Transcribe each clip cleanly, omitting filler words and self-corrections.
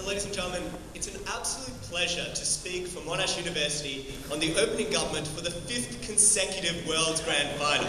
ladies and gentlemen, it's an absolute pleasure to speak for Monash University on the opening government for the 5th consecutive World's Grand Final.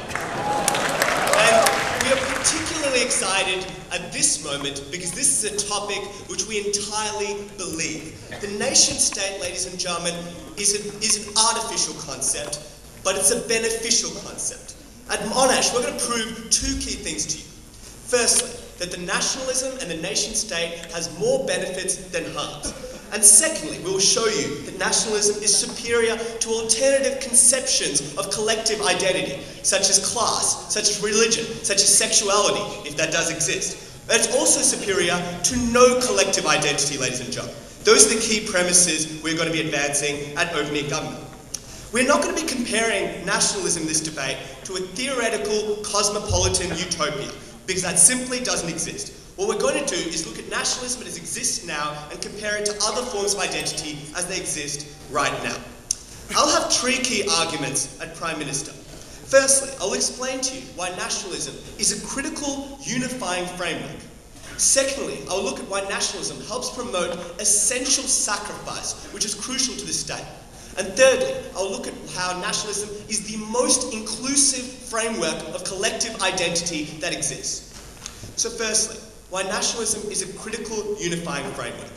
And we are particularly excited at this moment because this is a topic which we entirely believe. The nation state, ladies and gentlemen, is an artificial concept, but it's a beneficial concept. At Monash, we're going to prove two key things to you. Firstly, that the nationalism and the nation state has more benefits than harms. And secondly, we will show you that nationalism is superior to alternative conceptions of collective identity, such as class, such as religion, such as sexuality, if that does exist. But it's also superior to no collective identity, ladies and gentlemen. Those are the key premises we're going to be advancing at opening government. We're not going to be comparing nationalism in this debate to a theoretical cosmopolitan utopia, because that simply doesn't exist. What we're going to do is look at nationalism as it exists now and compare it to other forms of identity as they exist right now. I'll have three key arguments at Prime Minister. Firstly, I'll explain to you why nationalism is a critical unifying framework. Secondly, I'll look at why nationalism helps promote essential sacrifice, which is crucial to the state. And thirdly, I'll look at how nationalism is the most inclusive framework of collective identity that exists. So firstly, why nationalism is a critical unifying framework.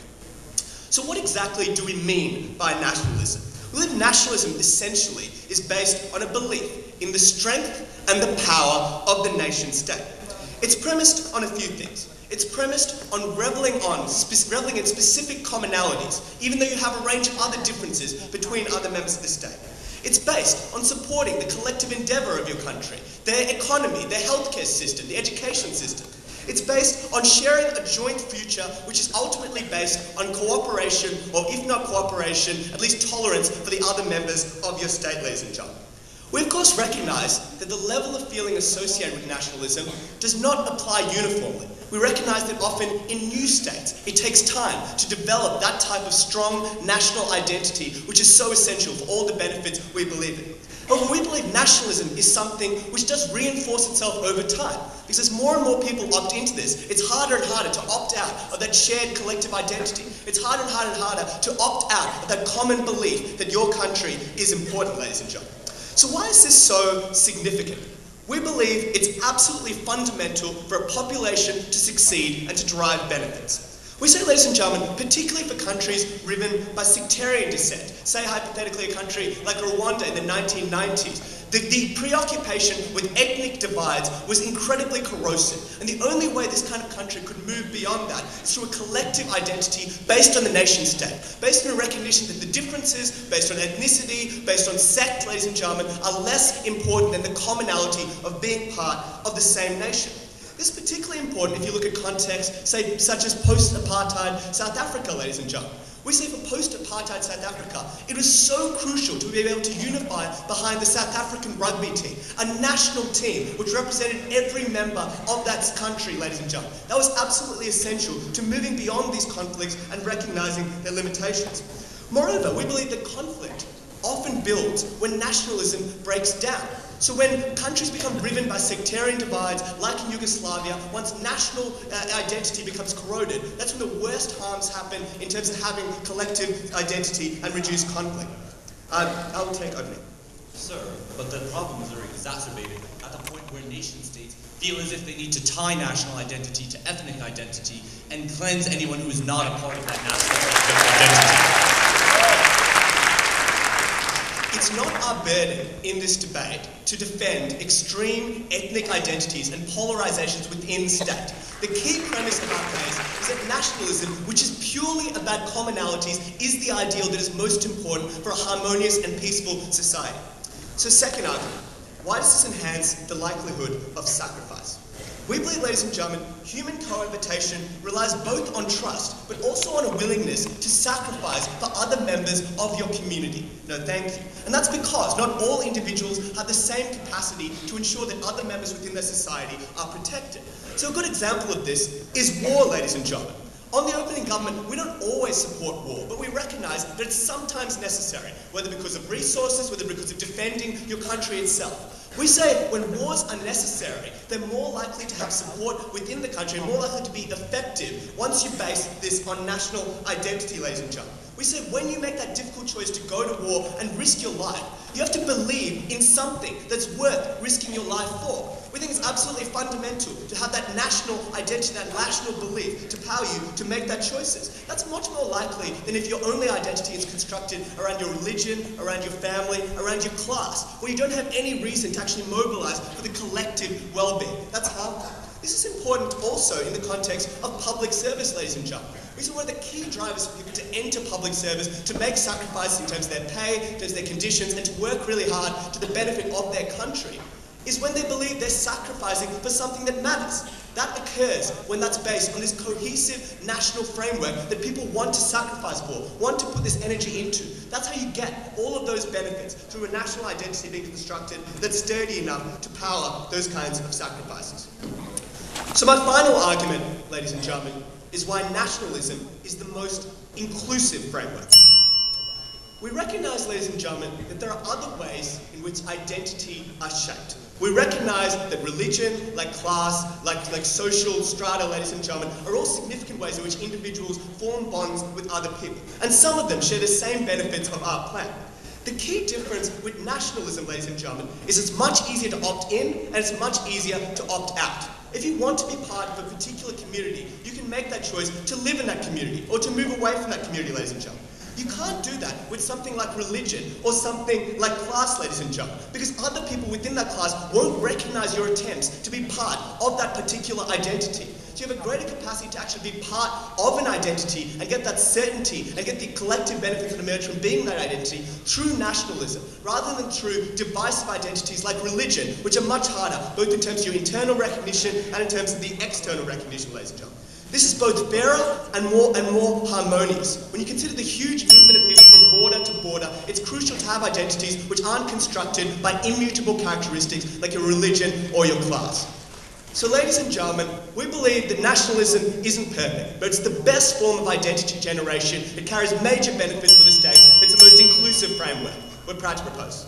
So what exactly do we mean by nationalism? Well, nationalism essentially is based on a belief in the strength and the power of the nation state. It's premised on a few things. It's premised on reveling in specific commonalities, even though you have a range of other differences between other members of the state. It's based on supporting the collective endeavour of your country, their economy, their healthcare system, the education system. It's based on sharing a joint future which is ultimately based on cooperation, or if not cooperation, at least tolerance for the other members of your state, ladies and gentlemen. We of course recognise that the level of feeling associated with nationalism does not apply uniformly. We recognise that often in new states it takes time to develop that type of strong national identity which is so essential for all the benefits we believe in. However, we believe nationalism is something which does reinforce itself over time, because as more and more people opt into this, it's harder and harder to opt out of that shared collective identity. It's harder and harder to opt out of that common belief that your country is important, ladies and gentlemen. So why is this so significant? We believe it's absolutely fundamental for a population to succeed and to derive benefits. We say, ladies and gentlemen, particularly for countries riven by sectarian dissent, say hypothetically a country like Rwanda in the 1990s, the preoccupation with ethnic divides was incredibly corrosive, and the only way this kind of country could move beyond that is through a collective identity based on the nation state, based on a recognition that the differences based on ethnicity, based on sect, ladies and gentlemen, are less important than the commonality of being part of the same nation. This is particularly important if you look at contexts, say, such as post-apartheid South Africa, ladies and gentlemen. We say for post-apartheid South Africa, it was so crucial to be able to unify behind the South African rugby team, a national team which represented every member of that country, ladies and gentlemen. That was absolutely essential to moving beyond these conflicts and recognising their limitations. Moreover, we believe that conflict often builds when nationalism breaks down. So when countries become riven by sectarian divides, like in Yugoslavia, once national identity becomes corroded, that's when the worst harms happen in terms of having collective identity and reduced conflict. I'll take opening. Sir, but the problems are exacerbated at the point where nation-states feel as if they need to tie national identity to ethnic identity and cleanse anyone who is not a part of that national identity. It's not our burden in this debate to defend extreme ethnic identities and polarizations within the state. The key premise of our case is that nationalism, which is purely about commonalities, is the ideal that is most important for a harmonious and peaceful society. So second argument, why does this enhance the likelihood of sacrifice? We believe, ladies and gentlemen, human cohabitation relies both on trust, but also on a willingness to sacrifice for other members of your community. No, thank you. And that's because not all individuals have the same capacity to ensure that other members within their society are protected. So a good example of this is war, ladies and gentlemen. On the opening government, we don't always support war, but we recognise that it's sometimes necessary, whether because of resources, whether because of defending your country itself. We say when wars are necessary, they're more likely to have support within the country and more likely to be effective once you base this on national identity, ladies and gentlemen. We say when you make that difficult choice to go to war and risk your life, you have to believe in something that's worth risking your life for. We think it's absolutely fundamental to have that national identity, that national belief to power you to make that choices. That's much more likely than if your only identity is constructed around your religion, around your family, around your class, where you don't have any reason to actually mobilize for the collective well-being. That's harmful. This is important also in the context of public service, ladies and gentlemen. These are one of the key drivers for people to enter public service, to make sacrifices in terms of their pay, in terms of their conditions, and to work really hard to the benefit of their country, is when they believe they're sacrificing for something that matters. That occurs when that's based on this cohesive national framework that people want to sacrifice for, want to put this energy into. That's how you get all of those benefits through a national identity being constructed that's sturdy enough to power those kinds of sacrifices. So my final argument, ladies and gentlemen, is why nationalism is the most inclusive framework. We recognise, ladies and gentlemen, that there are other ways in which identity are shaped. We recognise that religion, like class, like social strata, ladies and gentlemen, are all significant ways in which individuals form bonds with other people. And some of them share the same benefits of our planet. The key difference with nationalism, ladies and gentlemen, is it's much easier to opt in and it's much easier to opt out. If you want to be part of a particular community, you can make that choice to live in that community or to move away from that community, ladies and gentlemen. You can't do that with something like religion or something like class, ladies and gentlemen, because other people within that class won't recognize your attempts to be part of that particular identity. So you have a greater capacity to actually be part of an identity and get that certainty and get the collective benefits that emerge from being that identity through nationalism, rather than through divisive identities like religion, which are much harder, both in terms of your internal recognition and in terms of the external recognition, ladies and gentlemen. This is both fairer and more harmonious. When you consider the huge movement of people from border to border, it's crucial to have identities which aren't constructed by immutable characteristics like your religion or your class. So ladies and gentlemen, we believe that nationalism isn't perfect, but it's the best form of identity generation. It carries major benefits for the state. It's the most inclusive framework. We're proud to propose.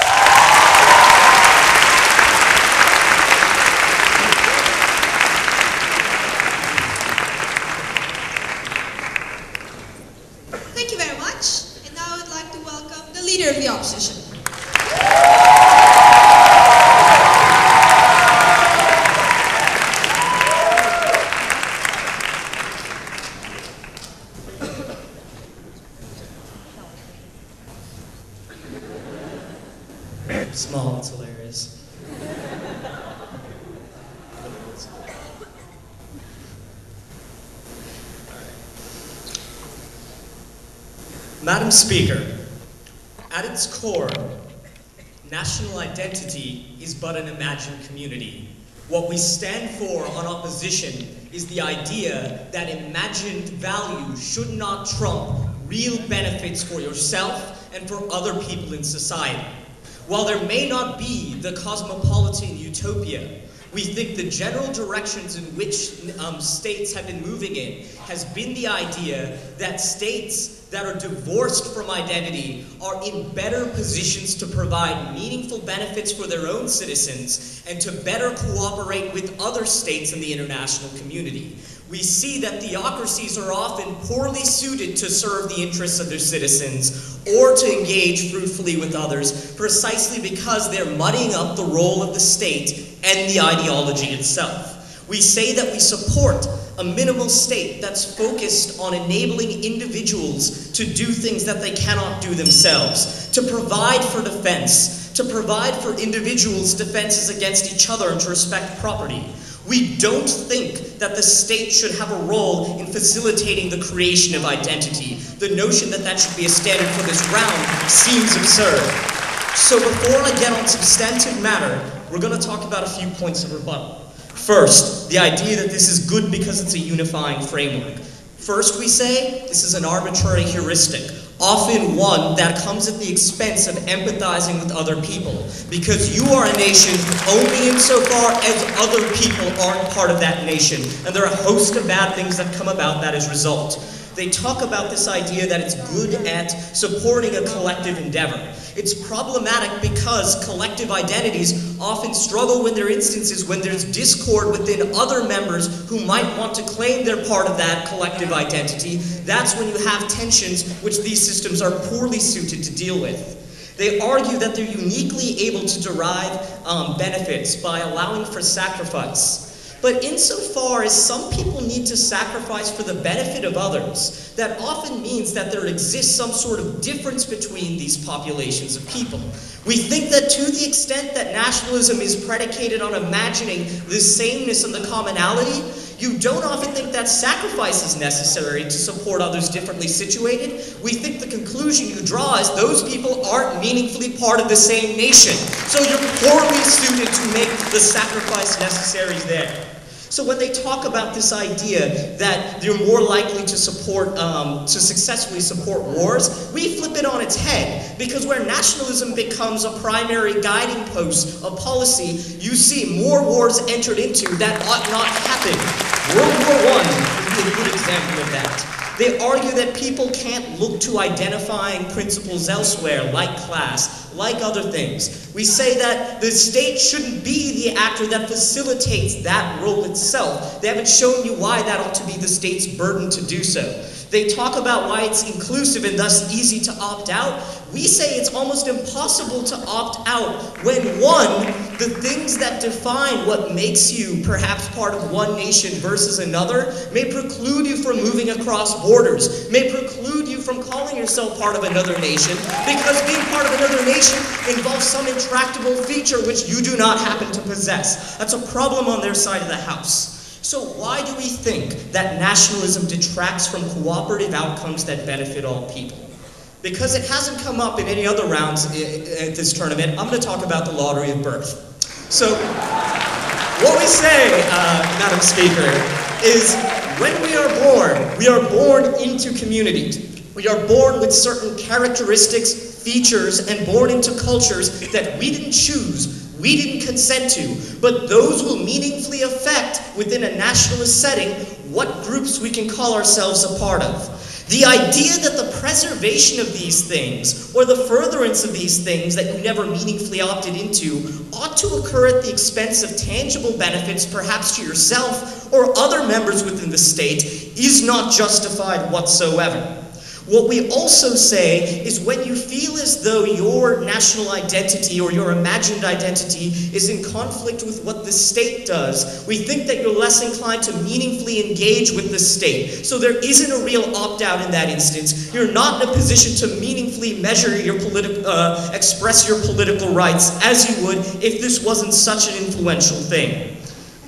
Thank you very much. And now I'd like to welcome the Leader of the Opposition. Small, it's hilarious. Madam Speaker, at its core, national identity is but an imagined community. What we stand for on opposition is the idea that imagined value should not trump real benefits for yourself and for other people in society. While there may not be the cosmopolitan utopia, we think the general directions in which states have been moving in has been the idea that states that are divorced from identity are in better positions to provide meaningful benefits for their own citizens and to better cooperate with other states in the international community. We see that theocracies are often poorly suited to serve the interests of their citizens or to engage fruitfully with others precisely because they're muddying up the role of the state and the ideology itself. We say that we support a minimal state that's focused on enabling individuals to do things that they cannot do themselves, to provide for defense, to provide for individuals' defenses against each other and to respect property. We don't think that the state should have a role in facilitating the creation of identity. The notion that that should be a standard for this round seems absurd. So before I get on substantive matter, we're going to talk about a few points of rebuttal. First, the idea that this is good because it's a unifying framework. First, we say this is an arbitrary heuristic, often one that comes at the expense of empathizing with other people, because you are a nation only insofar as other people aren't part of that nation, and there are a host of bad things that come about that as a result. They talk about this idea that it's good at supporting a collective endeavor. It's problematic because collective identities often struggle when there are instances when there's discord within other members who might want to claim they're part of that collective identity. That's when you have tensions which these systems are poorly suited to deal with. They argue that they're uniquely able to derive benefits by allowing for sacrifice. But insofar as some people need to sacrifice for the benefit of others, that often means that there exists some sort of difference between these populations of people. We think that to the extent that nationalism is predicated on imagining the sameness and the commonality, you don't often think that sacrifice is necessary to support others differently situated. We think the conclusion you draw is those people aren't meaningfully part of the same nation. So you're poorly suited to make the sacrifice necessary there. So when they talk about this idea that you're more likely to support, to successfully support wars, we flip it on its head. Because where nationalism becomes a primary guiding post of policy, you see more wars entered into that ought not happen. World War I would be a good example of that. They argue that people can't look to identifying principles elsewhere, like class, like other things. We say that the state shouldn't be the actor that facilitates that role itself. They haven't shown you why that ought to be the state's burden to do so. They talk about why it's inclusive and thus easy to opt out. We say it's almost impossible to opt out when, one, the things that define what makes you perhaps part of one nation versus another may preclude you from moving across borders, may preclude you from calling yourself part of another nation, because being part of another nation involves some intractable feature which you do not happen to possess. That's a problem on their side of the house. So why do we think that nationalism detracts from cooperative outcomes that benefit all people? Because it hasn't come up in any other rounds at this tournament, I'm going to talk about the lottery of birth. So what we say, Madam Speaker, is when we are born into community. We are born with certain characteristics, features, and born into cultures that we didn't choose. We didn't consent to, but those will meaningfully affect, within a nationalist setting, what groups we can call ourselves a part of. The idea that the preservation of these things, or the furtherance of these things that you never meaningfully opted into, ought to occur at the expense of tangible benefits, perhaps to yourself or other members within the state, is not justified whatsoever. What we also say is when you feel as though your national identity or your imagined identity is in conflict with what the state does, we think that you're less inclined to meaningfully engage with the state. So there isn't a real opt-out in that instance. You're not in a position to meaningfully measure your express your political rights as you would if this wasn't such an influential thing.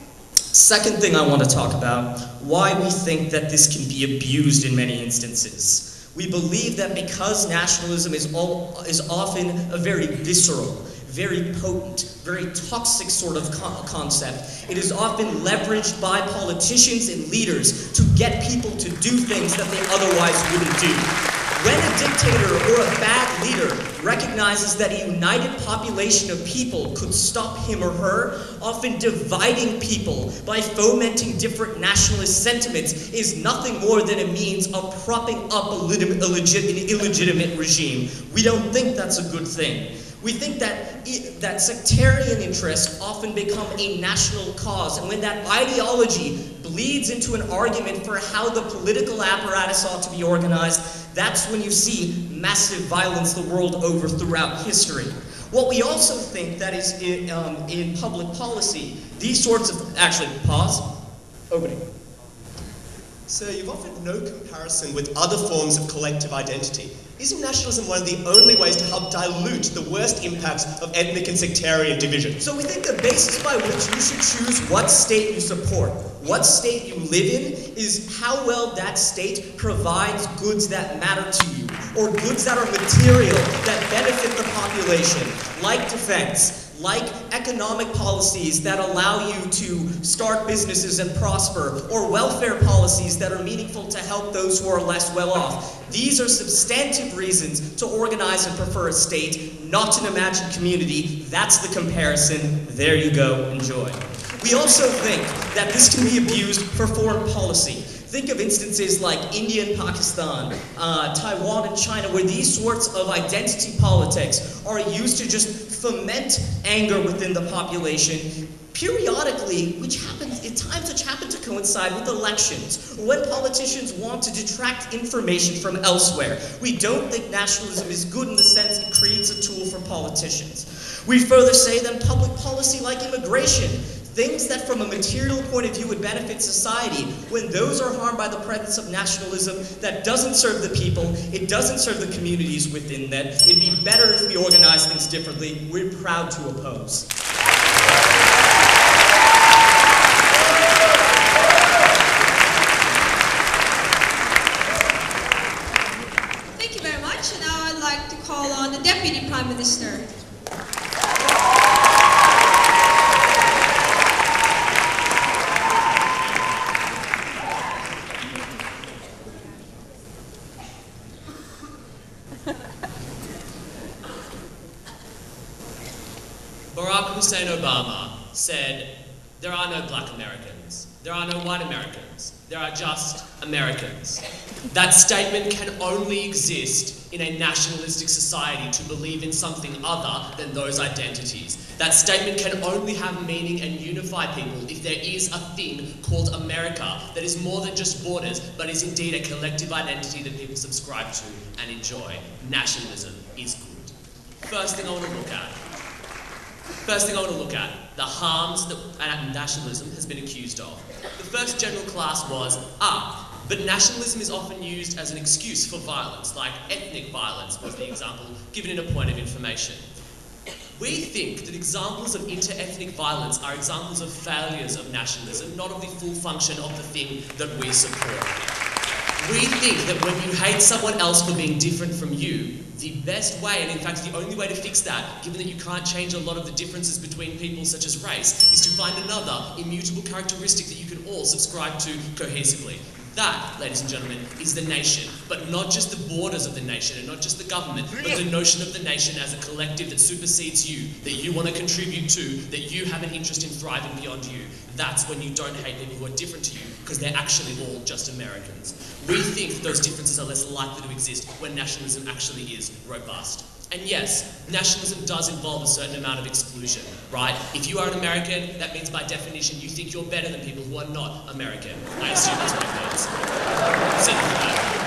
Second thing I want to talk about, why we think that this can be abused in many instances. We believe that because nationalism is often a very visceral, very potent, very toxic sort of concept, it is often leveraged by politicians and leaders to get people to do things that they otherwise wouldn't do. When a dictator or a bad leader recognizes that a united population of people could stop him or her, often dividing people by fomenting different nationalist sentiments is nothing more than a means of propping up an illegitimate regime. We don't think that's a good thing. We think that sectarian interests often become a national cause, and when that ideology bleeds into an argument for how the political apparatus ought to be organized, that's when you see massive violence the world over throughout history. What we also think that is in public policy, these sorts of, actually, pause, opening. So you've offered no comparison with other forms of collective identity. Isn't nationalism one of the only ways to help dilute the worst impacts of ethnic and sectarian division? So we think the basis by which you should choose what state you support, what state you live in, is how well that state provides goods that matter to you, or goods that are material, that benefit the population, like defense, like economic policies that allow you to start businesses and prosper, or welfare policies that are meaningful to help those who are less well off. These are substantive reasons to organize and prefer a state, not an imagined community. That's the comparison. There you go. Enjoy. We also think that this can be abused for foreign policy. Think of instances like India and Pakistan, Taiwan and China, where these sorts of identity politics are used to just foment anger within the population periodically, which happens at times which happen to coincide with elections, or when politicians want to detract information from elsewhere. We don't think nationalism is good in the sense it creates a tool for politicians. We further say that public policy like immigration, things that from a material point of view would benefit society, when those are harmed by the presence of nationalism that doesn't serve the people, it doesn't serve the communities within that, it'd be better if we organize things differently. We're proud to oppose. Thank you very much. And now I'd like to call on the Deputy Prime Minister. Barack Hussein Obama said, "There are no black Americans. There are no white Americans. There are just Americans." That statement can only exist in a nationalistic society to believe in something other than those identities. That statement can only have meaning and unify people if there is a thing called America that is more than just borders, but is indeed a collective identity that people subscribe to and enjoy. Nationalism is good. First thing I want to look at, the harms that nationalism has been accused of. The first general class was, but nationalism is often used as an excuse for violence, like ethnic violence was the example given in a point of information. We think that examples of inter-ethnic violence are examples of failures of nationalism, not of the full function of the thing that we support. We think that when you hate someone else for being different from you, the best way, and in fact the only way to fix that, given that you can't change a lot of the differences between people such as race, is to find another immutable characteristic that you can all subscribe to cohesively. That, ladies and gentlemen, is the nation, but not just the borders of the nation and not just the government, but the notion of the nation as a collective that supersedes you, that you want to contribute to, that you have an interest in thriving beyond you. That's when you don't hate people who are different to you, because they're actually all just Americans. We think that those differences are less likely to exist when nationalism actually is robust. And yes, nationalism does involve a certain amount of exclusion, right? If you are an American, that means by definition you think you're better than people who are not American. I assume that's what it means. Simple that.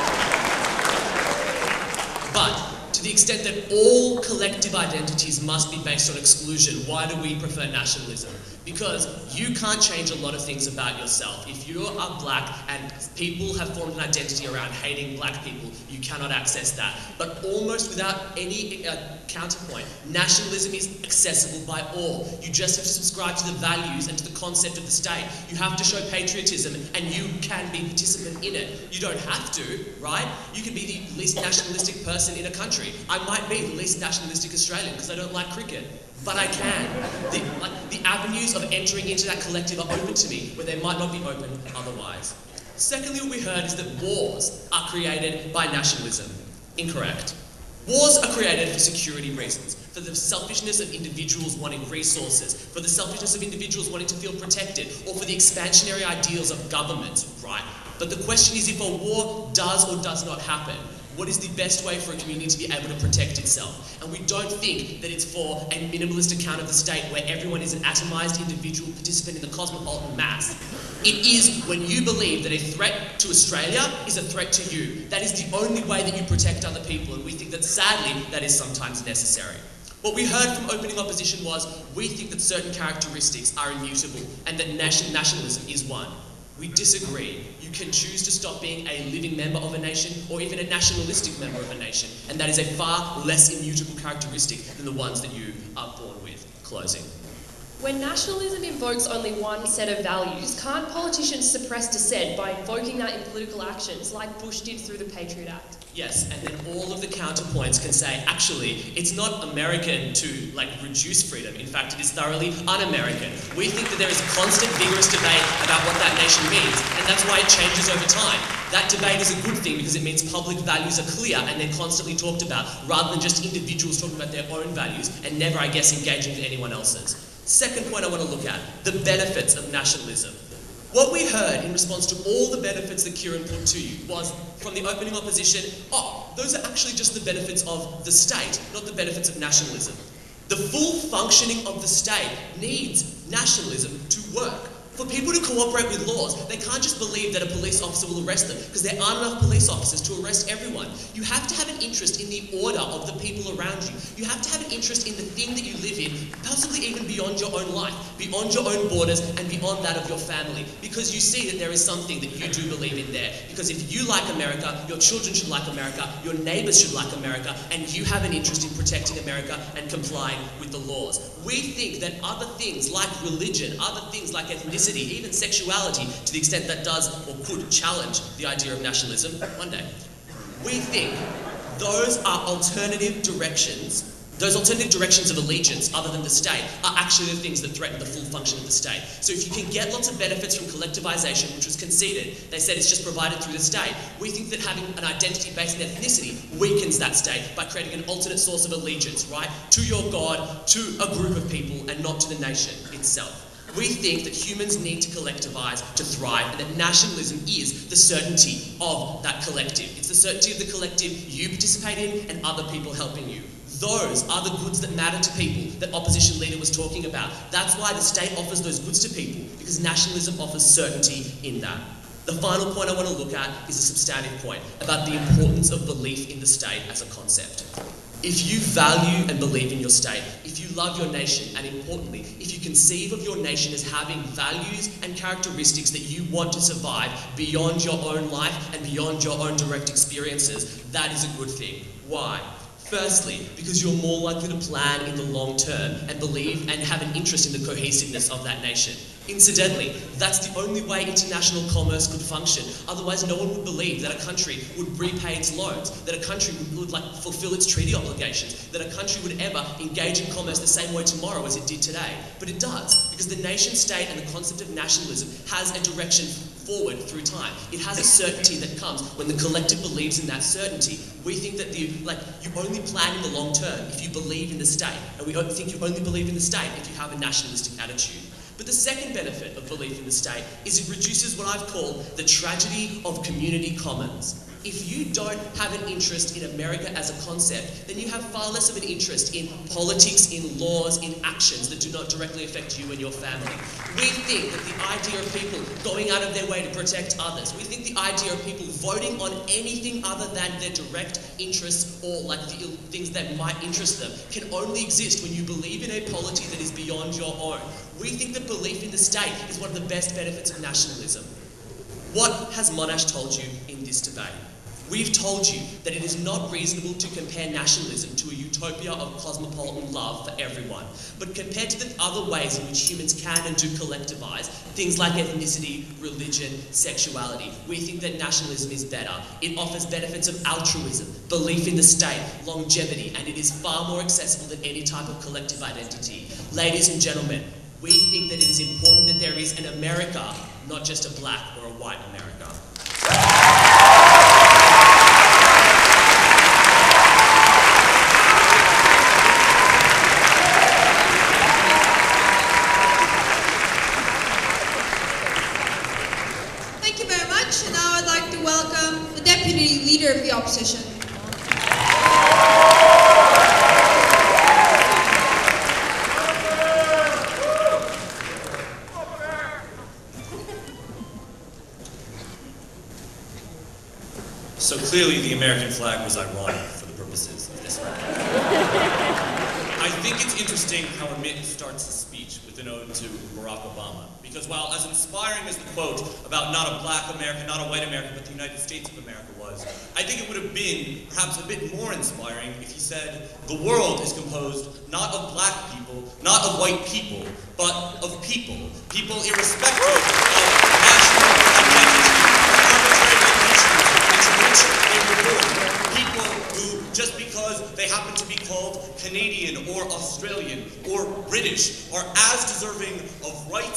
But to the extent that all collective identities must be based on exclusion, why do we prefer nationalism? Because you can't change a lot of things about yourself. If you are black and people have formed an identity around hating black people, you cannot access that. But almost without any counterpoint, nationalism is accessible by all. You just have to subscribe to the values and to the concept of the state. You have to show patriotism and you can be a participant in it. You don't have to, right? You can be the least nationalistic person in a country. I might be the least nationalistic Australian because I don't like cricket. But I can. The avenues of entering into that collective are open to me, where they might not be open otherwise. Secondly, what we heard is that wars are created by nationalism. Incorrect. Wars are created for security reasons, for the selfishness of individuals wanting resources, for the selfishness of individuals wanting to feel protected, or for the expansionary ideals of governments, right? But the question is, if a war does or does not happen, what is the best way for a community to be able to protect itself? And we don't think that it's for a minimalist account of the state where everyone is an atomized individual participant in the cosmopolitan mass. It is when you believe that a threat to Australia is a threat to you. That is the only way that you protect other people, and we think that sadly that is sometimes necessary. What we heard from opening opposition was, we think that certain characteristics are immutable and that nationalism is one. We disagree. You can choose to stop being a living member of a nation or even a nationalistic member of a nation, and that is a far less immutable characteristic than the ones that you are born with. Closing. When nationalism invokes only one set of values, can't politicians suppress dissent by invoking that in political actions like Bush did through the Patriot Act? Yes, and then all of the counterpoints can say, actually, it's not American to reduce freedom. In fact, it is thoroughly un-American. We think that there is a constant, vigorous debate about what that nation means, and that's why it changes over time. That debate is a good thing because it means public values are clear and they're constantly talked about, rather than just individuals talking about their own values and never, I guess, engaging with anyone else's. Second point I want to look at, the benefits of nationalism. What we heard in response to all the benefits that Kieran put to you was, from the opening opposition, those are actually just the benefits of the state, not the benefits of nationalism. The full functioning of the state needs nationalism to work. For people to cooperate with laws, they can't just believe that a police officer will arrest them, because there aren't enough police officers to arrest everyone. You have to have an interest in the order of the people around you. You have to have an interest in the thing that you live in, possibly even beyond your own life, beyond your own borders, and beyond that of your family. Because you see that there is something that you do believe in there. Because if you like America, your children should like America, your neighbours should like America, and you have an interest in protecting America and complying with the laws. We think that other things like religion, other things like ethnicity, even sexuality, to the extent that does or could challenge the idea of nationalism one day, we think those are alternative directions. Those alternative directions of allegiance, other than the state, are actually the things that threaten the full function of the state. So if you can get lots of benefits from collectivization, which was conceded, they said it's just provided through the state, we think that having an identity based on ethnicity weakens that state by creating an alternate source of allegiance, right? To your God, to a group of people, and not to the nation itself. We think that humans need to collectivise to thrive, and that nationalism is the certainty of that collective. It's the certainty of the collective you participate in and other people helping you. Those are the goods that matter to people that opposition leader was talking about. That's why the state offers those goods to people, because nationalism offers certainty in that. The final point I want to look at is a substantive point about the importance of belief in the state as a concept. If you value and believe in your state, if you love your nation, and importantly, if you conceive of your nation as having values and characteristics that you want to survive beyond your own life and beyond your own direct experiences, that is a good thing. Why? Firstly, because you're more likely to plan in the long term and believe and have an interest in the cohesiveness of that nation. Incidentally, that's the only way international commerce could function. Otherwise, no one would believe that a country would repay its loans, that a country would fulfill its treaty obligations, that a country would ever engage in commerce the same way tomorrow as it did today. But it does, because the nation state and the concept of nationalism has a direction forward through time. It has a certainty that comes when the collective believes in that certainty. We think that you only plan in the long term if you believe in the state, and we think you only believe in the state if you have a nationalistic attitude. But the second benefit of belief in the state is it reduces what I've called the tragedy of community commons. If you don't have an interest in America as a concept, then you have far less of an interest in politics, in laws, in actions that do not directly affect you and your family. We think that the idea of people going out of their way to protect others, we think the idea of people voting on anything other than their direct interests or the things that might interest them can only exist when you believe in a polity that is beyond your own. We think that belief in the state is one of the best benefits of nationalism. What has Monash told you in this debate? We've told you that it is not reasonable to compare nationalism to a utopia of cosmopolitan love for everyone, but compared to the other ways in which humans can and do collectivise, things like ethnicity, religion, sexuality, we think that nationalism is better. It offers benefits of altruism, belief in the state, longevity, and it is far more accessible than any type of collective identity. Ladies and gentlemen, we think that it is important that there is an America, not just a black or a white America. Thank you very much. And now I'd like to welcome the Deputy Leader of the Opposition. So clearly the American flag was ironic for the purposes of this round. I think it's interesting how Amit starts his speech with an ode to Barack Obama. Because while as inspiring as the quote about not a black America, not a white America, but the United States of America was, I think it would have been perhaps a bit more inspiring if he said, the world is composed not of black people, not of white people, but of people. People irrespective of national identity, arbitrary locations into which they were born. People who, just because they happen to be called Canadian or Australian or British, are as deserving of rights,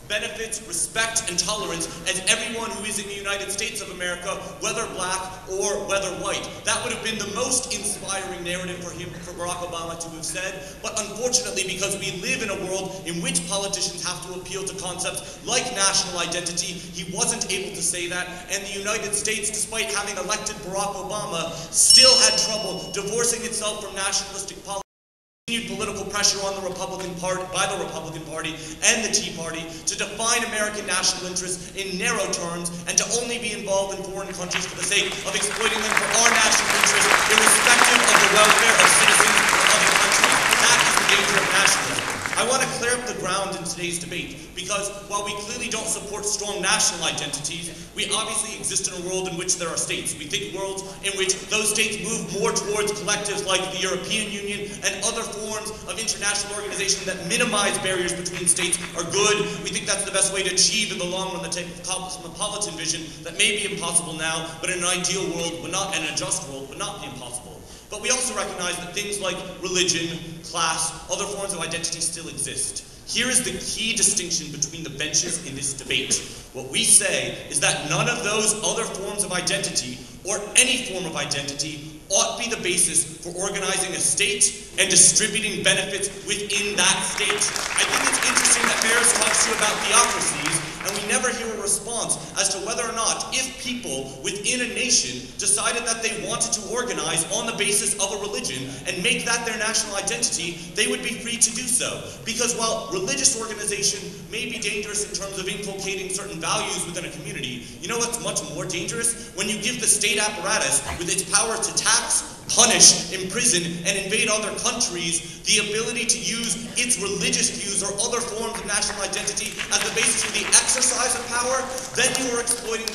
benefits, respect, and tolerance as everyone who is in the United States of America, whether black or whether white. That would have been the most inspiring narrative for him, for Barack Obama to have said, but unfortunately, because we live in a world in which politicians have to appeal to concepts like national identity, he wasn't able to say that, and the United States, despite having elected Barack Obama, still had trouble divorcing itself from nationalistic politics. Continued political pressure on the Republican Party, by the Republican Party and the Tea Party, to define American national interests in narrow terms and to only be involved in foreign countries for the sake of exploiting them for our national interests, irrespective of the welfare of citizens of other countries. That is the danger of nationalism. I want to clear up the ground in today's debate, because while we clearly don't support strong national identities, we obviously exist in a world in which there are states. We think worlds in which those states move more towards collectives like the European Union and other forms of international organization that minimize barriers between states are good. We think that's the best way to achieve in the long run the type of cosmopolitan vision that may be impossible now, but in an ideal world, would not, and in a just world, would not be impossible. But we also recognize that things like religion, class, other forms of identity still exist. Here is the key distinction between the benches in this debate. What we say is that none of those other forms of identity, or any form of identity, ought be the basis for organizing a state and distributing benefits within that state. I think it's interesting that Ferris talks to you about theocracies, and we never hear a response as to whether or not, if people within a nation decided that they wanted to organize on the basis of a religion and make that their national identity, they would be free to do so. Because while religious organization may be dangerous in terms of inculcating certain values within a community, you know what's much more dangerous? When you give the state apparatus, with its power to tax, punish, imprison, and invade other countries, the ability to use its religious views or other forms of national identity as the basis for the exercise of power, then you are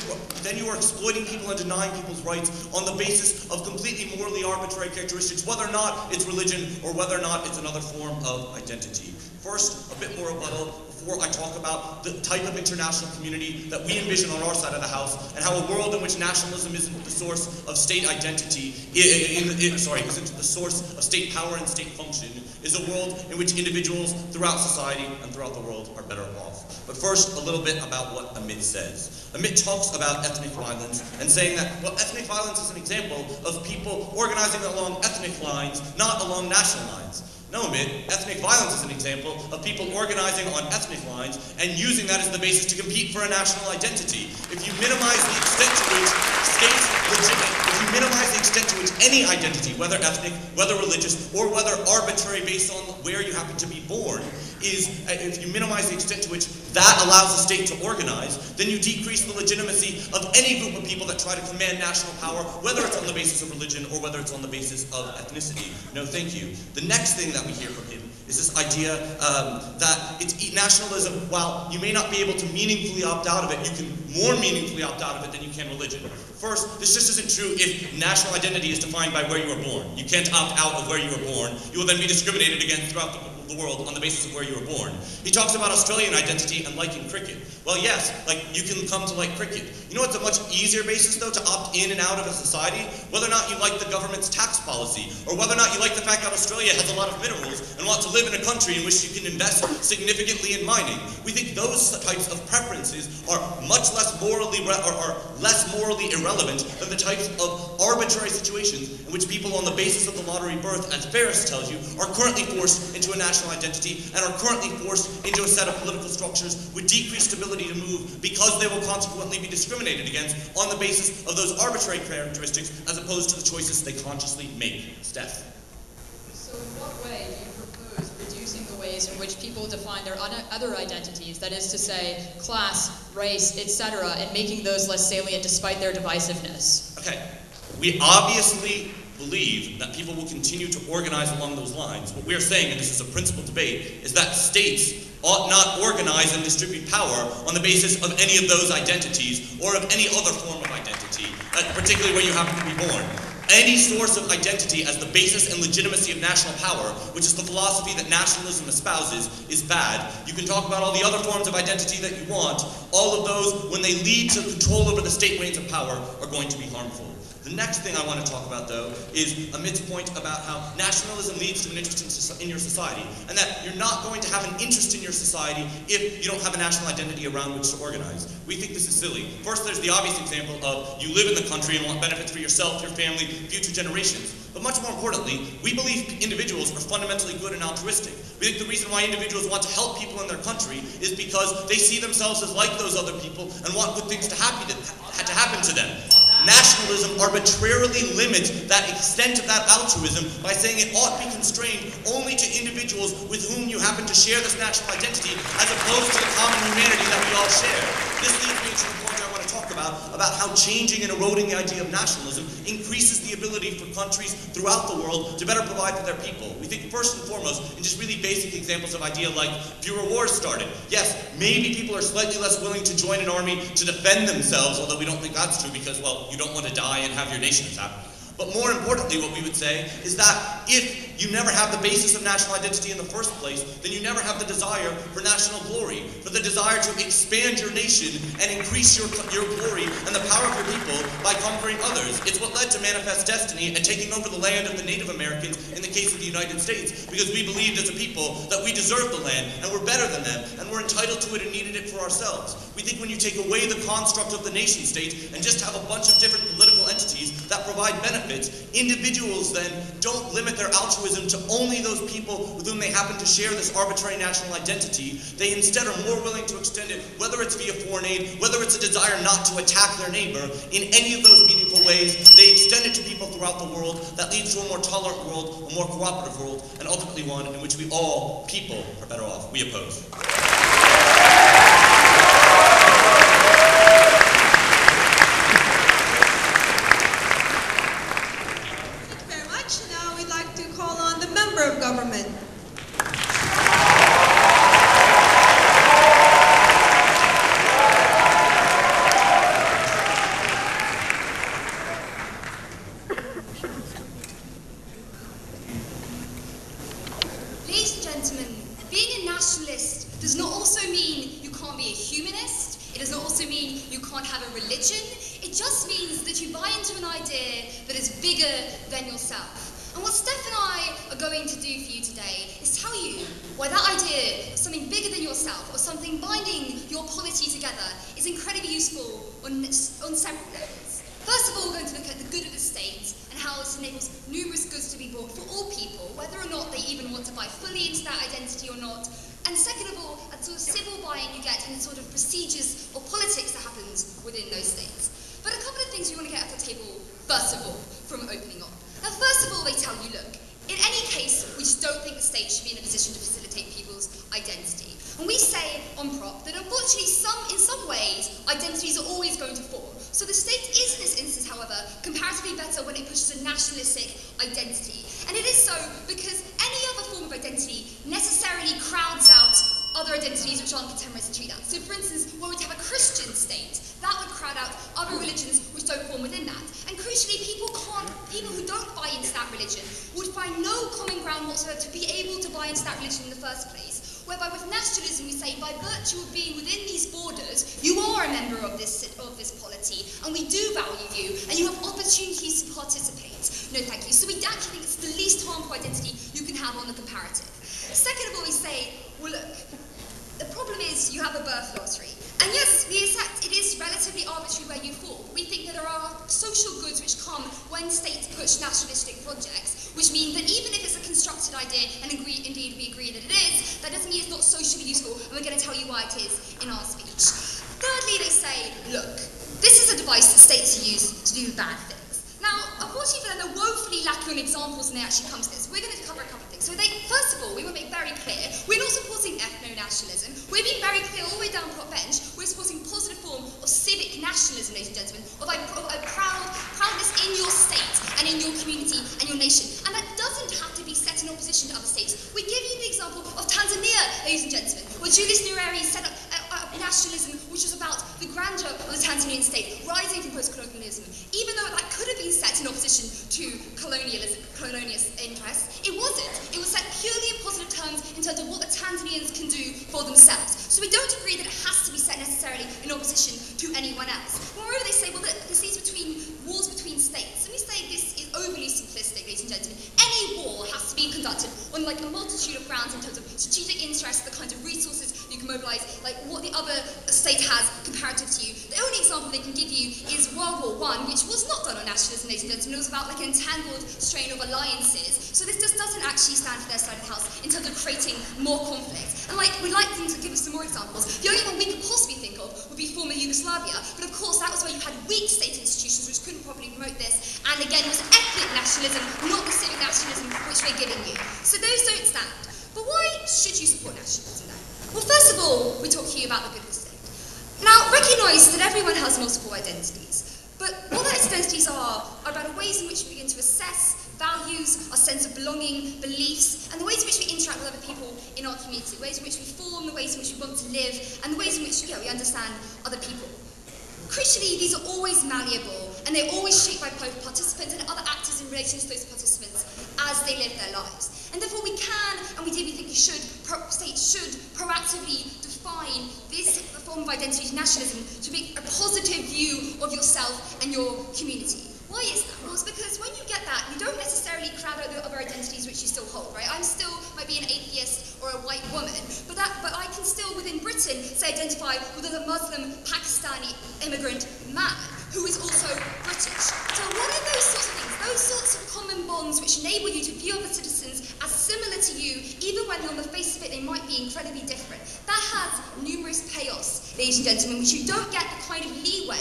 exploiting people and denying people's rights on the basis of completely morally arbitrary characteristics, whether or not it's religion or whether or not it's another form of identity. First, a bit more rebuttal before I talk about the type of international community that we envision on our side of the house, and how a world in which nationalism isn't the source of state identity, isn't the source of state power and state function, is a world in which individuals throughout society and throughout the world are better off. But first, a little bit about what Amit says. Amit talks about ethnic violence and saying that, well, ethnic violence is an example of people organizing along ethnic lines, not along national lines. No, Amit, ethnic violence is an example of people organizing on ethnic lines and using that as the basis to compete for a national identity. If you minimize the extent to which any identity, whether ethnic, whether religious, or whether arbitrary based on where you happen to be born, if you minimize the extent to which that allows the state to organize, then you decrease the legitimacy of any group of people that try to command national power, whether it's on the basis of religion or whether it's on the basis of ethnicity. No, thank you. The next thing that we hear from him is this idea that it's nationalism, while you may not be able to meaningfully opt out of it, you can more meaningfully opt out of it than you can religion. First, this just isn't true if national identity is defined by where you were born. You can't opt out of where you were born. You will then be discriminated against throughout the world on the basis of where you were born. He talks about Australian identity and liking cricket. Well, yes, you can come to like cricket. You know what's a much easier basis, though, to opt in and out of a society? Whether or not you like the government's tax policy, or whether or not you like the fact that Australia has a lot of minerals and want to live in a country in which you can invest significantly in mining. We think those types of preferences are much less morally irrelevant than the types of arbitrary situations in which people on the basis of the lottery birth, as Ferris tells you, are currently forced into a national identity and are currently forced into a set of political structures with decreased ability to move because they will consequently be discriminated against on the basis of those arbitrary characteristics as opposed to the choices they consciously make. Steph. So in what way do you propose reducing the ways in which people define their other identities, that is to say, class, race, etc., and making those less salient despite their divisiveness? Okay. We obviously believe that people will continue to organize along those lines. What we're saying, and this is a principled debate, is that states ought not organize and distribute power on the basis of any of those identities or of any other form of identity, particularly where you happen to be born. any source of identity as the basis and legitimacy of national power, which is the philosophy that nationalism espouses, is bad. You can talk about all the other forms of identity that you want. All of those, when they lead to control over the state reins of power, are going to be harmful. The next thing I want to talk about, though, is Amit's point about how nationalism leads to an interest in your society, and that you're not going to have an interest in your society if you don't have a national identity around which to organize. We think this is silly. First, there's the obvious example of you live in the country and want benefits for yourself, your family, future generations. But much more importantly, we believe individuals are fundamentally good and altruistic. We think the reason why individuals want to help people in their country is because they see themselves as like those other people and want good things to happen to them. Nationalism arbitrarily limits that extent of that altruism by saying it ought to be constrained only to individuals with whom you happen to share this national identity, as opposed to the common humanity that we all share. This leads me to the point I want to talk about how changing and eroding the idea of nationalism increases the ability for countries throughout the world to better provide for their people. We think first and foremost in just really basic examples of idea like fewer wars started. Yes, maybe people are slightly less willing to join an army to defend themselves, although we don't think that's true because, well, you don't want to die and have your nation attacked. But more importantly, what we would say is that if you never have the basis of national identity in the first place, then you never have the desire for national glory, for the desire to expand your nation and increase your glory and the power of your people by conquering others. It's what led to Manifest Destiny and taking over the land of the Native Americans in the case of the United States, because we believed as a people that we deserved the land and we're better than them and we're entitled to it and needed it for ourselves. We think when you take away the construct of the nation state and just have a bunch of different political entities that provide benefits, individuals then don't limit their altruism to only those people with whom they happen to share this arbitrary national identity. They instead are more willing to extend it, whether it's via foreign aid, whether it's a desire not to attack their neighbor, in any of those meaningful ways. They extend it to people throughout the world. That leads to a more tolerant world, a more cooperative world, and ultimately one in which we all, people, are better off. We oppose. Of government. Ladies and gentlemen, being a nationalist does not also mean you can't be a humanist. It does not also mean you can't have a religion. It just means that you buy into an idea that is bigger than yourself. And what Steph and I are going to do for you today is tell you why that idea of something bigger than yourself, or something binding your polity together, is incredibly useful on several levels. First of all, we're going to look at the good of the state and how it enables numerous goods to be bought for all people, whether or not they even want to buy fully into that identity or not. And second of all, that sort of civil buying you get and the sort of procedures or politics that happens within those states. But a couple of things we want to get off the table, first of all, from opening up. Now, first of all, they tell you, look, in any case, we just don't think the state should be in a position to facilitate people's identity. And we say on Prop that unfortunately in some ways, identities are always going to form. So the state is, in this instance, however, comparatively better when it pushes a nationalistic identity. And it is so because any other form of identity necessarily crowds out other identities which aren't contemporaries to that. So for instance, were we to have a Christian state, that would crowd out other religions which don't form within that. And crucially, people who don't buy into that religion would find no common ground whatsoever to be able to buy into that religion in the first place. Whereby with nationalism we say, by virtue of being within these borders, you are a member of this polity, and we do value you, and you have opportunities to participate. No thank you. So we actually think it's the least harmful identity you can have on the comparative. Second of all, we say, well look, the problem is you have a birth lottery. And yes, we accept it is relatively arbitrary where you fall. We think that there are social goods which come when states push nationalistic projects, which mean that even if it's a constructed idea, and indeed we agree that it is, that doesn't mean it's not socially useful, and we're going to tell you why it is in our speech. Thirdly, they say, look, this is a device that states use to do bad things. Now, unfortunately for them, they're woefully lacking on examples when they actually come to this. We're going to cover a couple of things. So first of all, we want to make very clear, we're not supporting ethno-nationalism. We're being very clear all the way down Prop Bench. We're supporting a positive form of civic nationalism, ladies and gentlemen, of a proudness in your state and in your community and your nation. And that doesn't have to be set in opposition to other states. We give you the example of Tanzania, ladies and gentlemen, where Julius Nyerere set up nationalism, which was about the grandeur of the Tanzanian state, rising from post-colonialism. Even though that could have been set in in opposition to colonialist interests. It wasn't. It was set purely in positive terms in terms of what the Tanzanians can do for themselves. So we don't agree that it has to be set necessarily in opposition to anyone else. Moreover, they say, well, this is wars between states. And we say this is overly simplistic, ladies and gentlemen. Any war has to be conducted on like a multitude of grounds in terms of strategic interests, the kinds of resources you can mobilize, like what the other state has comparative to you. The only example they can give you is World War I, which was not done on nationalism, ladies and gentlemen. It was about like an entangled strain of alliances. So this just doesn't actually stand for their side of the house in terms of creating more conflict. And like, we'd like them to give us some more examples. The only one we could possibly think of would be former Yugoslavia, but of course that was where you had weak state institutions which couldn't properly promote this, and again it was ethnic nationalism, not the civic nationalism which we're giving you. So those don't stand. But why should you support nationalism then? Well, first of all, we talk to you about the good of the state. Now, recognise that everyone has multiple identities, but what those identities are about the ways in which we begin to assess values, our sense of belonging, beliefs, and the ways in which we interact with other people in our community, ways in which we form, the ways in which we want to live, and the ways in which we understand other people. Crucially, these are always malleable, and they're always shaped by both participants and other actors in relation to those participants as they live their lives. And therefore we can, and we think states should proactively define this form of identity, nationalism, to be a positive view of yourself and your community. Why is that? Well, it's because when you get that, you don't necessarily crowd out the other identities which you still hold, right? Might be an atheist or a white woman, but I can still, within Britain, say identify with a Muslim Pakistani immigrant man who is also British. So what are those sorts of things? Those sorts of common bonds which enable you to view other citizens as similar to you, even when on the face of it they might be incredibly different. That has numerous payoffs, ladies and gentlemen, which you don't get the kind of leeway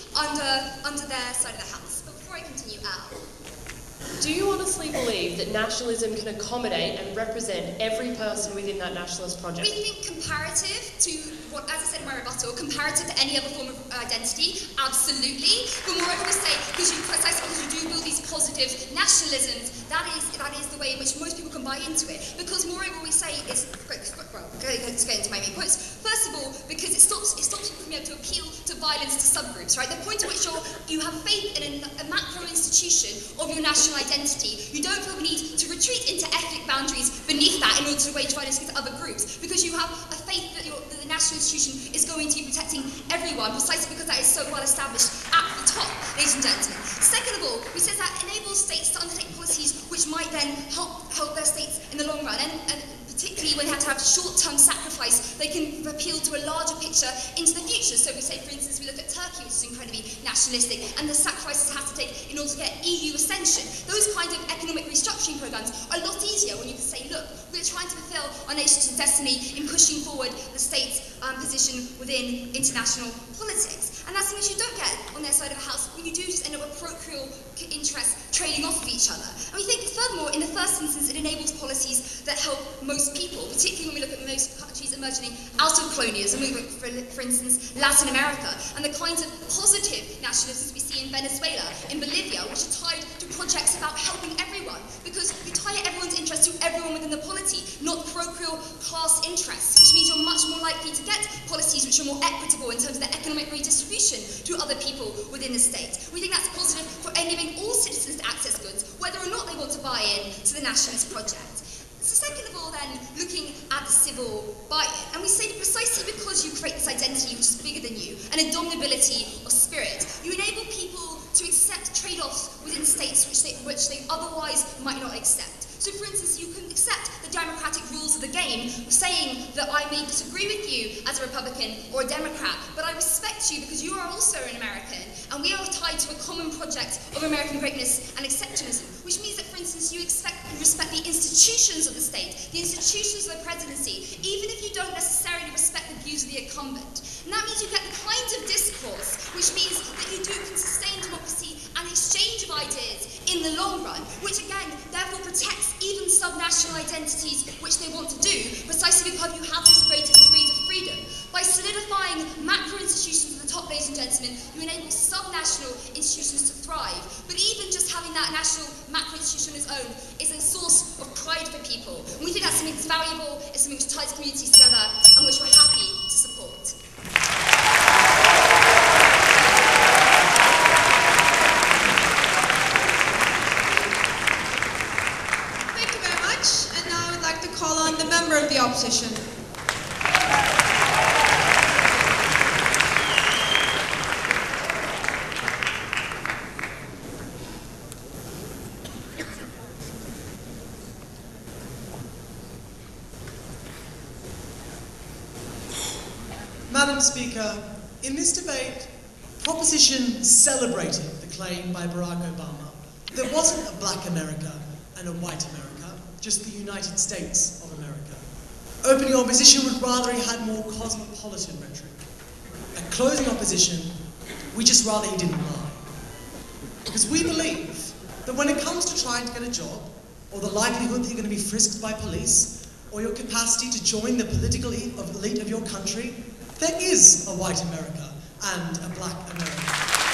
under their side of the house. But before I continue, Al. Do you honestly believe that nationalism can accommodate and represent every person within that nationalist project? We think comparative to what, as I said in my rebuttal, comparative to any other form of identity, absolutely. But moreover, we say, because you do build these positive nationalisms, that is the way in which most people can buy into it. Because moreover, we say is, well, let's get into my main points. First of all, because it stops people from being able to appeal to violence to subgroups, right? The point at which you have faith in a macro institution of your national identity, you don't feel the need to retreat into ethnic boundaries beneath that in order to wage violence against other groups, because you have a faith that the national institution is going to be protecting everyone, precisely because that is so well established at the top, ladies and gentlemen. Second of all, we said that enables states to undertake policies which might then help their states in the long run, and particularly when they have to have short-term sacrifice, they can appeal to a larger picture into the future. So we say, for instance, we look at Turkey, which is incredibly nationalistic, and the sacrifices it has to take in order to get EU ascension. Those kinds of economic restructuring programs are a lot easier when you can say, look, we're trying to fulfill our nation's destiny in pushing forward the state's position within international politics. And that's something you don't get on their side of the house when you do just end up with parochial interests trading off of each other. And we think, furthermore, in the first instance, it enables policies that help most people, particularly when we look at most countries emerging out of colonialism, for instance, Latin America, and the kinds of positive nationalisms we see in Venezuela, in Bolivia, which are tied to projects about helping everyone, because you tie everyone's interest to everyone within the polity, not parochial class interests, which means you're much more likely to get policies which are more equitable in terms of the economic redistribution to other people within the state. We think that's positive for enabling all citizens to access goods, whether or not they want to buy in to the nationalist project. So second of all then, looking at the civil buy-in, and we say that precisely because you create this identity which is bigger than you, and a dominability of spirit, you enable people to accept trade-offs within states which they otherwise might not accept. So for instance, you can accept the democratic rules of the game, saying that I may disagree with you as a Republican or a Democrat, but I respect you because you are also an American, and we are tied to a common project of American greatness and exceptionalism, which means that, for instance, you respect the institutions of the state, the institutions of the presidency, even if you don't necessarily respect the views of the incumbent. And that means you get the kinds of discourse, which means that you can sustain democracy and exchange of ideas in the long run, which again, therefore protects even sub-national identities which they want to do, precisely because you have those greater degrees of freedom. By solidifying macro institutions at the top, ladies and gentlemen, you enable sub-national institutions to thrive. But even just having that national macro institution on its own is a source of pride for people. And we think that's something that's valuable, it's something which ties communities together, and which we're happy to support. opposition. Madam Speaker, in this debate, Proposition celebrated the claim by Barack Obama that there wasn't a black America and a white America, just the United States of America. Opening opposition would rather he had more cosmopolitan rhetoric. At closing opposition, we just rather he didn't lie. Because we believe that when it comes to trying to get a job, or the likelihood that you're going to be frisked by police, or your capacity to join the political elite of your country, there is a white America and a black America.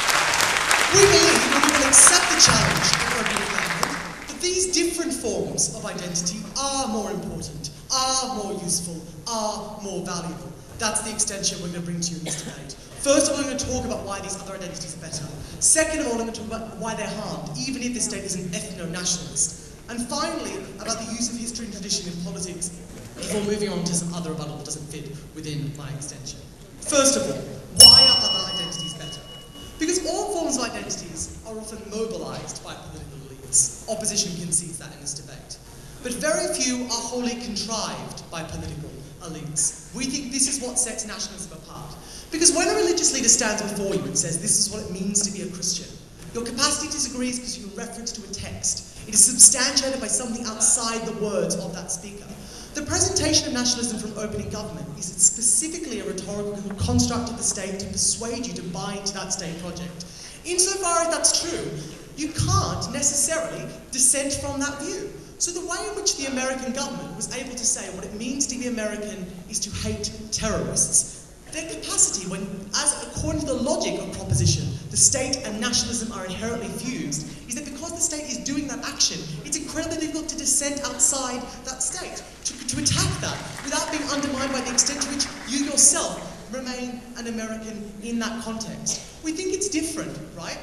We believe, and we will accept the challenge of opening government, that these different forms of identity are more important, are more useful, are more valuable. That's the extension we're going to bring to you in this debate. First of all, I'm going to talk about why these other identities are better. Second of all, I'm going to talk about why they're harmed, even if the state is an ethno-nationalist. And finally, about the use of history and tradition in politics, before moving on to some other rebuttal that doesn't fit within my extension. First of all, why are other identities better? Because all forms of identities are often mobilized by political elites. Opposition concedes that in this debate. But very few are wholly contrived by political elites. We think this is what sets nationalism apart. Because when a religious leader stands before you and says this is what it means to be a Christian, your capacity to disagree is because you reference to a text. It is substantiated by something outside the words of that speaker. The presentation of nationalism from opening government is specifically a rhetorical construct of the state to persuade you to buy into that state project. Insofar as that's true, you can't necessarily dissent from that view. So the way in which the American government was able to say what it means to be American is to hate terrorists, their capacity when, according to the logic of proposition, the state and nationalism are inherently fused, is that because the state is doing that action, it's incredibly difficult to dissent outside that state, to attack that, without being undermined by the extent to which you yourself remain an American in that context. We think it's different, right?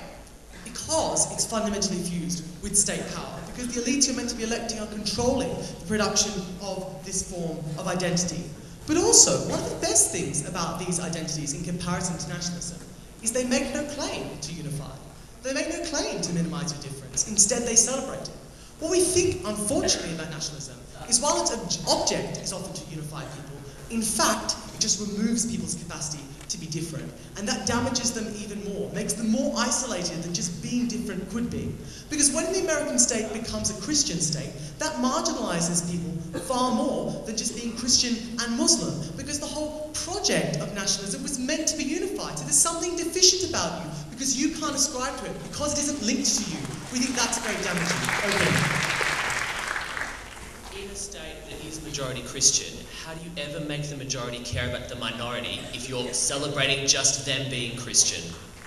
Because it's fundamentally fused with state power, because the elites you're meant to be electing are controlling the production of this form of identity. But also, one of the best things about these identities in comparison to nationalism is they make no claim to unify. They make no claim to minimize your difference. Instead, they celebrate it. What we think, unfortunately, about nationalism is while its object is often to unify people, in fact, it just removes people's capacity to be different. And that damages them even more, makes them more isolated than just being different could be. Because when the American state becomes a Christian state, that marginalizes people far more than just being Christian and Muslim, because the whole project of nationalism was meant to be unified. So there's something deficient about you, because you can't ascribe to it, because it isn't linked to you. We think that's very damaging. Okay. In a state that is majority Christian, how do you ever make the majority care about the minority if you're celebrating just them being Christian?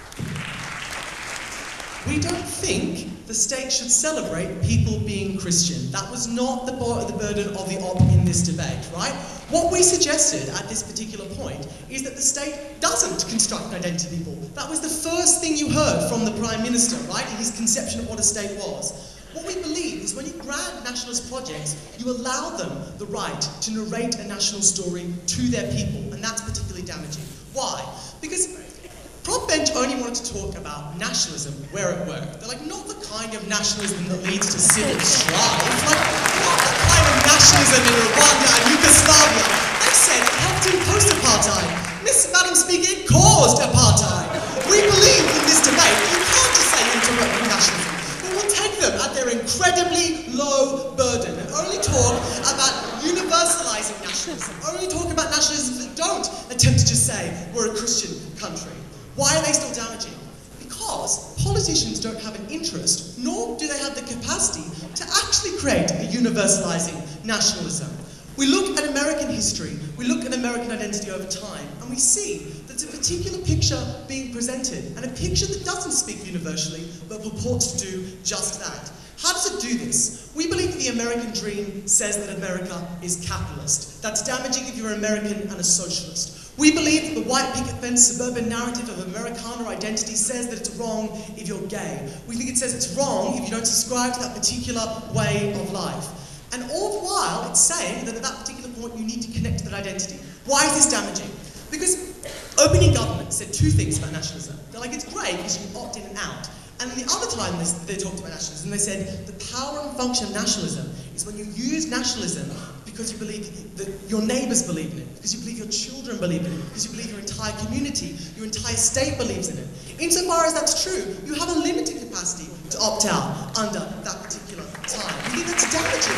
We don't think the state should celebrate people being Christian. That was not the burden of the op in this debate, right? What we suggested at this particular point is that the state doesn't construct an identity people. That was the first thing you heard from the Prime Minister, right, in his conception of what a state was. What we believe is when you grant nationalist projects, you allow them the right to narrate a national story to their people, and that's particularly damaging. Why? Because Prop Bench only wanted to talk about nationalism where it worked. They're like, not the kind of nationalism that leads to civil strife, like, not the kind of nationalism in Rwanda and Yugoslavia. They said it helped in post-apartheid. Madam Speaker, it caused apartheid. We believe in this debate, you can't just say interrupting nationalism. We'll take them at their incredibly low burden and only talk about universalizing nationalism, only talk about nationalism that don't attempt to just say we're a Christian country. Why are they still damaging? Because politicians don't have an interest, nor do they have the capacity to actually create a universalizing nationalism. We look at American history, we look at American identity over time, and we see there's a particular picture being presented, and a picture that doesn't speak universally, but purports to do just that. How does it do this? We believe that the American dream says that America is capitalist. That's damaging if you're American and a socialist. We believe that the white picket fence suburban narrative of Americana identity says that it's wrong if you're gay. We think it says it's wrong if you don't subscribe to that particular way of life. And all the while, it's saying that at that particular point point, you need to connect to that identity. Why is this damaging? Because opening government said two things about nationalism. They're like, it's great because you can opt in and out. And then the other time they talked about nationalism, they said the power and function of nationalism is when you use nationalism because you believe that your neighbours believe in it, because you believe your children believe in it, because you believe your entire community, your entire state believes in it. Insofar as that's true, you have a limited capacity to opt out under that particular time. We think that's damaging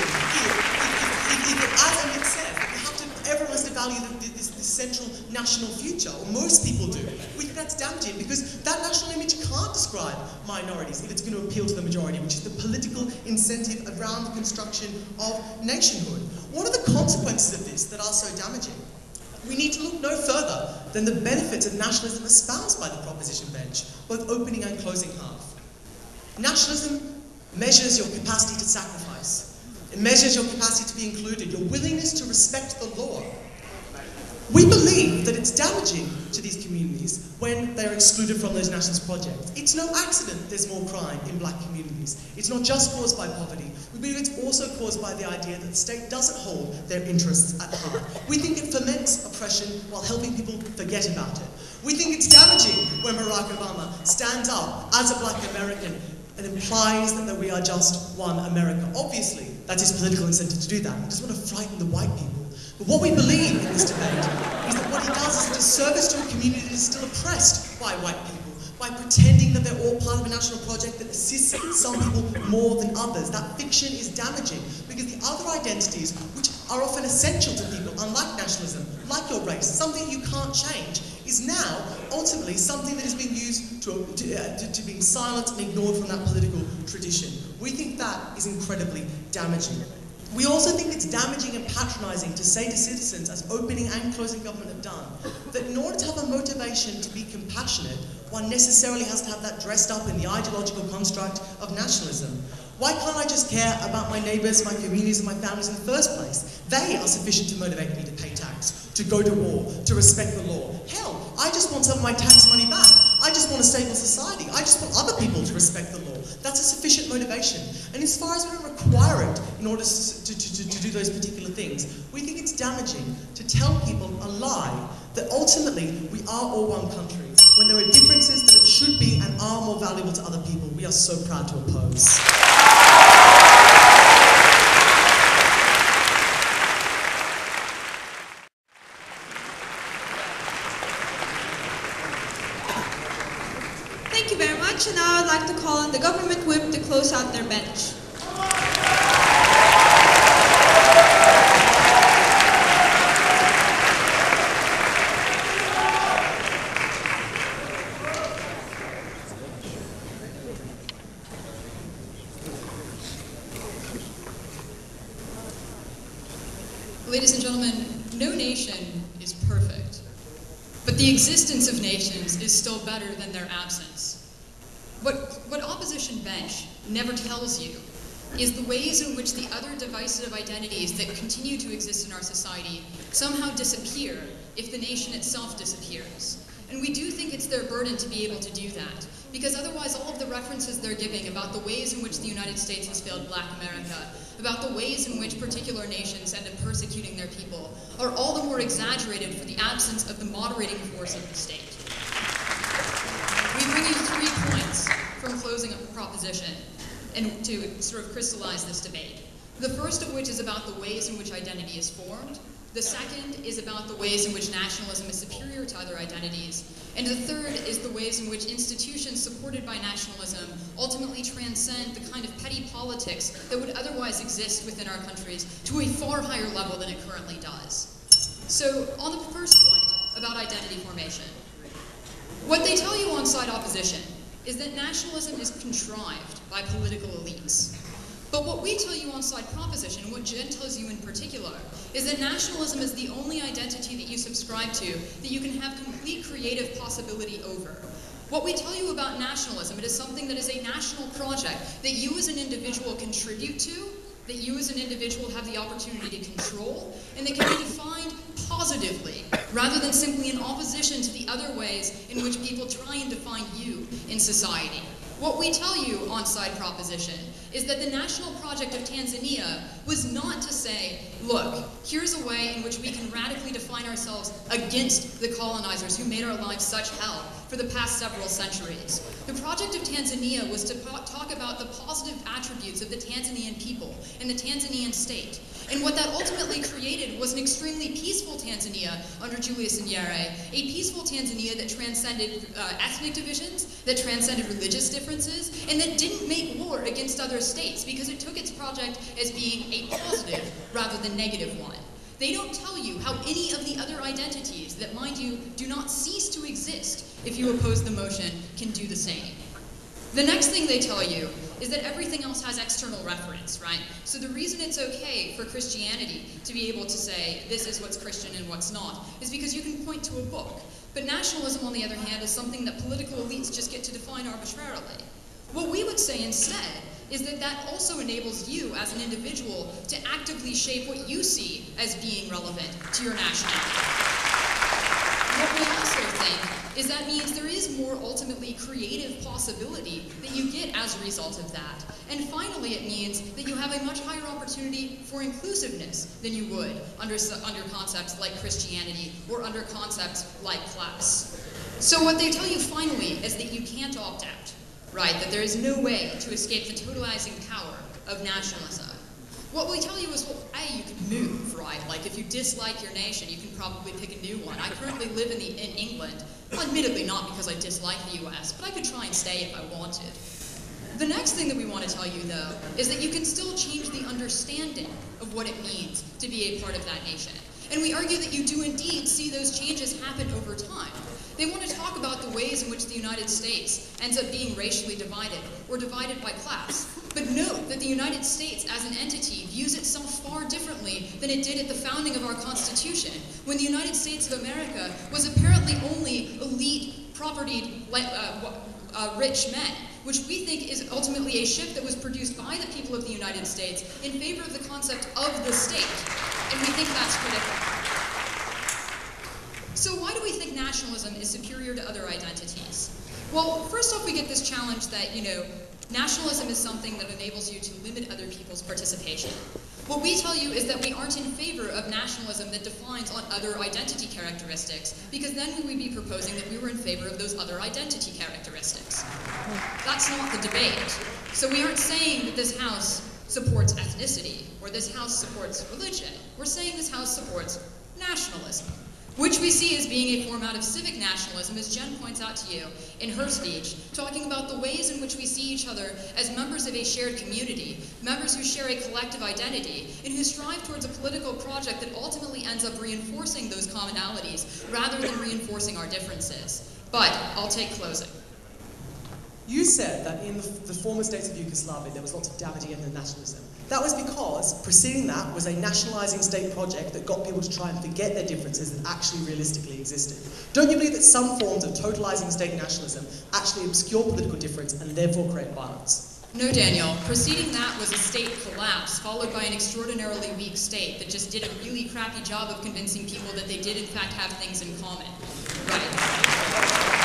if as Amit says, everyone has to value this central national future, or most people do. We think that's damaging because that national image can't describe minorities if it's going to appeal to the majority, which is the political incentive around the construction of nationhood. What are the consequences of this that are so damaging? We need to look no further than the benefits of nationalism espoused by the proposition bench, both opening and closing half. Nationalism measures your capacity to sacrifice. It measures your capacity to be included, your willingness to respect the law. We believe that it's damaging to these communities when they're excluded from those nationalist projects. It's no accident there's more crime in black communities. It's not just caused by poverty. We believe it's also caused by the idea that the state doesn't hold their interests at heart. We think it foments oppression while helping people forget about it. We think it's damaging when Barack Obama stands up as a black American and implies that we are just one America. Obviously, that's his political incentive to do that. He doesn't want to frighten the white people. But what we believe in this debate is that what he does is a disservice to a community that is still oppressed by white people, by pretending that they're all part of a national project that assists some people more than others. That fiction is damaging because the other identities, which are often essential to people, unlike nationalism, like your race, something you can't change, is now ultimately something that is being used to being silent and ignored from that political tradition. We think that is incredibly damaging. We also think it's damaging and patronising to say to citizens, as opening and closing government have done, that in order to have a motivation to be compassionate, one necessarily has to have that dressed up in the ideological construct of nationalism. Why can't I just care about my neighbours, my communities, and my families in the first place? They are sufficient to motivate me to pay tax, to go to war, to respect the law. Hell, I just want some of my tax money back. I just want a stable society. I just want other people to respect the law. That's a sufficient motivation. And as far as we don't require it in order to do those particular things, we think it's damaging to tell people a lie that ultimately we are all one country, when there are differences that should be and are more valuable to other people. We are so proud to oppose. Thank you very much, and now I'd like to call on the government whip to close out their bench. Ladies and gentlemen, no nation is perfect, but the existence of nations is still better than their absence. What opposition bench never tells you is the ways in which the other divisive identities that continue to exist in our society somehow disappear if the nation itself disappears. And we do think it's their burden to be able to do that, because otherwise all of the references they're giving about the ways in which the United States has failed Black America, about the ways in which particular nations end up persecuting their people, are all the more exaggerated for the absence of the moderating force of the state. We bring you 3 points from closing a proposition and to sort of crystallize this debate. The first of which is about the ways in which identity is formed. The second is about the ways in which nationalism is superior to other identities. And the third is the ways in which institutions supported by nationalism ultimately transcend the kind of petty politics that would otherwise exist within our countries to a far higher level than it currently does. So, on the first point about identity formation, what they tell you on side opposition is that nationalism is contrived by political elites. But what we tell you on side proposition, what Jen tells you in particular, is that nationalism is the only identity that you subscribe to that you can have complete creative possibility over. What we tell you about nationalism, it is something that is a national project that you as an individual contribute to, that you as an individual have the opportunity to control, and that can be defined positively, rather than simply in opposition to the other ways in which people try and define you in society. What we tell you on Side Proposition is that the national project of Tanzania was not to say, look, here's a way in which we can radically define ourselves against the colonizers who made our lives such hell for the past several centuries. The project of Tanzania was to talk about the positive attributes of the Tanzanian people and the Tanzanian state. And what that ultimately created was an extremely peaceful Tanzania under Julius Nyerere, a peaceful Tanzania that transcended ethnic divisions, that transcended religious differences, and that didn't make war against other states because it took its project as being a positive rather than negative one. They don't tell you how any of the other identities that, mind you, do not cease to exist if you oppose the motion can do the same. The next thing they tell you is that everything else has external reference, right? So the reason it's okay for Christianity to be able to say this is what's Christian and what's not is because you can point to a book. But nationalism, on the other hand, is something that political elites just get to define arbitrarily. What we would say instead is that that also enables you as an individual to actively shape what you see as being relevant to your nationality. What we also think is that means there is more ultimately creative possibility that you get as a result of that. And finally, it means that you have a much higher opportunity for inclusiveness than you would under concepts like Christianity or under concepts like class. So what they tell you finally is that you can't opt out, right? That there is no way to escape the totalizing power of nationalism. What we tell you is, well, A, you can move, right? Like, if you dislike your nation, you can probably pick a new one. I currently live in England, admittedly not because I dislike the US, but I could try and stay if I wanted. The next thing that we want to tell you, though, is that you can still change the understanding of what it means to be a part of that nation. And we argue that you do indeed see those changes happen over time. They want to talk about the ways in which the United States ends up being racially divided or divided by class. But note that the United States as an entity views itself far differently than it did at the founding of our Constitution, when the United States of America was apparently only elite, propertied, rich men, which we think is ultimately a shift that was produced by the people of the United States in favor of the concept of the state. And we think that's critical. So why do we think nationalism is superior to other identities? Well, first off, we get this challenge that, nationalism is something that enables you to limit other people's participation. What we tell you is that we aren't in favor of nationalism that defines on other identity characteristics, because then we would be proposing that we were in favor of those other identity characteristics. That's not the debate. So we aren't saying that this House supports ethnicity, or this House supports religion. We're saying this House supports nationalism, which we see as being a form out of civic nationalism, as Jen points out to you in her speech, talking about the ways in which we see each other as members of a shared community, members who share a collective identity, and who strive towards a political project that ultimately ends up reinforcing those commonalities, rather than reinforcing our differences. But I'll take closing. You said that in the former states of Yugoslavia there was lots of damaging internationalism. That was because preceding that was a nationalising state project that got people to try and forget their differences that actually realistically existed. Don't you believe that some forms of totalising state nationalism actually obscure political difference and therefore create violence? No, Daniel. Preceding that was a state collapse, followed by an extraordinarily weak state that just did a really crappy job of convincing people that they did in fact have things in common. Right.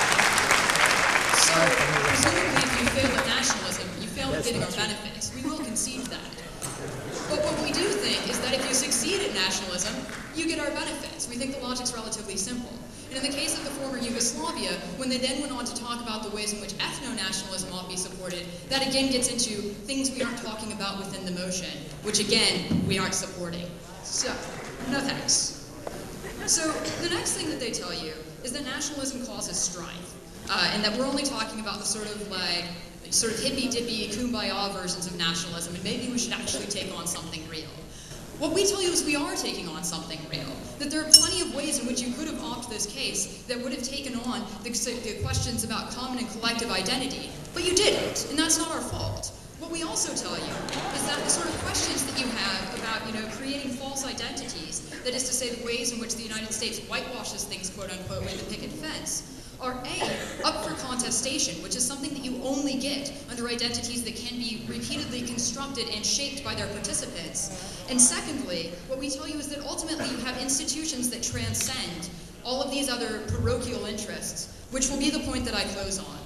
So, presumably if you fail at nationalism, you fail at getting our benefits. We will concede that. But what we do think is that if you succeed at nationalism, you get our benefits. We think the logic's relatively simple. And in the case of the former Yugoslavia, when they then went on to talk about the ways in which ethno-nationalism ought to be supported, that again gets into things we aren't talking about within the motion, which again, we aren't supporting. So, no thanks. So, the next thing that they tell you is that nationalism causes strife. And that we're only talking about the sort of hippy-dippy, kumbaya versions of nationalism, and maybe we should actually take on something real. What we tell you is we are taking on something real, that there are plenty of ways in which you could have opted this case that would have taken on the questions about common and collective identity, but you didn't, and that's not our fault. What we also tell you is that the sort of questions that you have about, creating false identities, that is to say the ways in which the United States whitewashes things, quote-unquote, with the picket fence, are A, up for contestation, which is something that you only get under identities that can be repeatedly constructed and shaped by their participants. And secondly, what we tell you is that ultimately you have institutions that transcend all of these other parochial interests, which will be the point that I close on.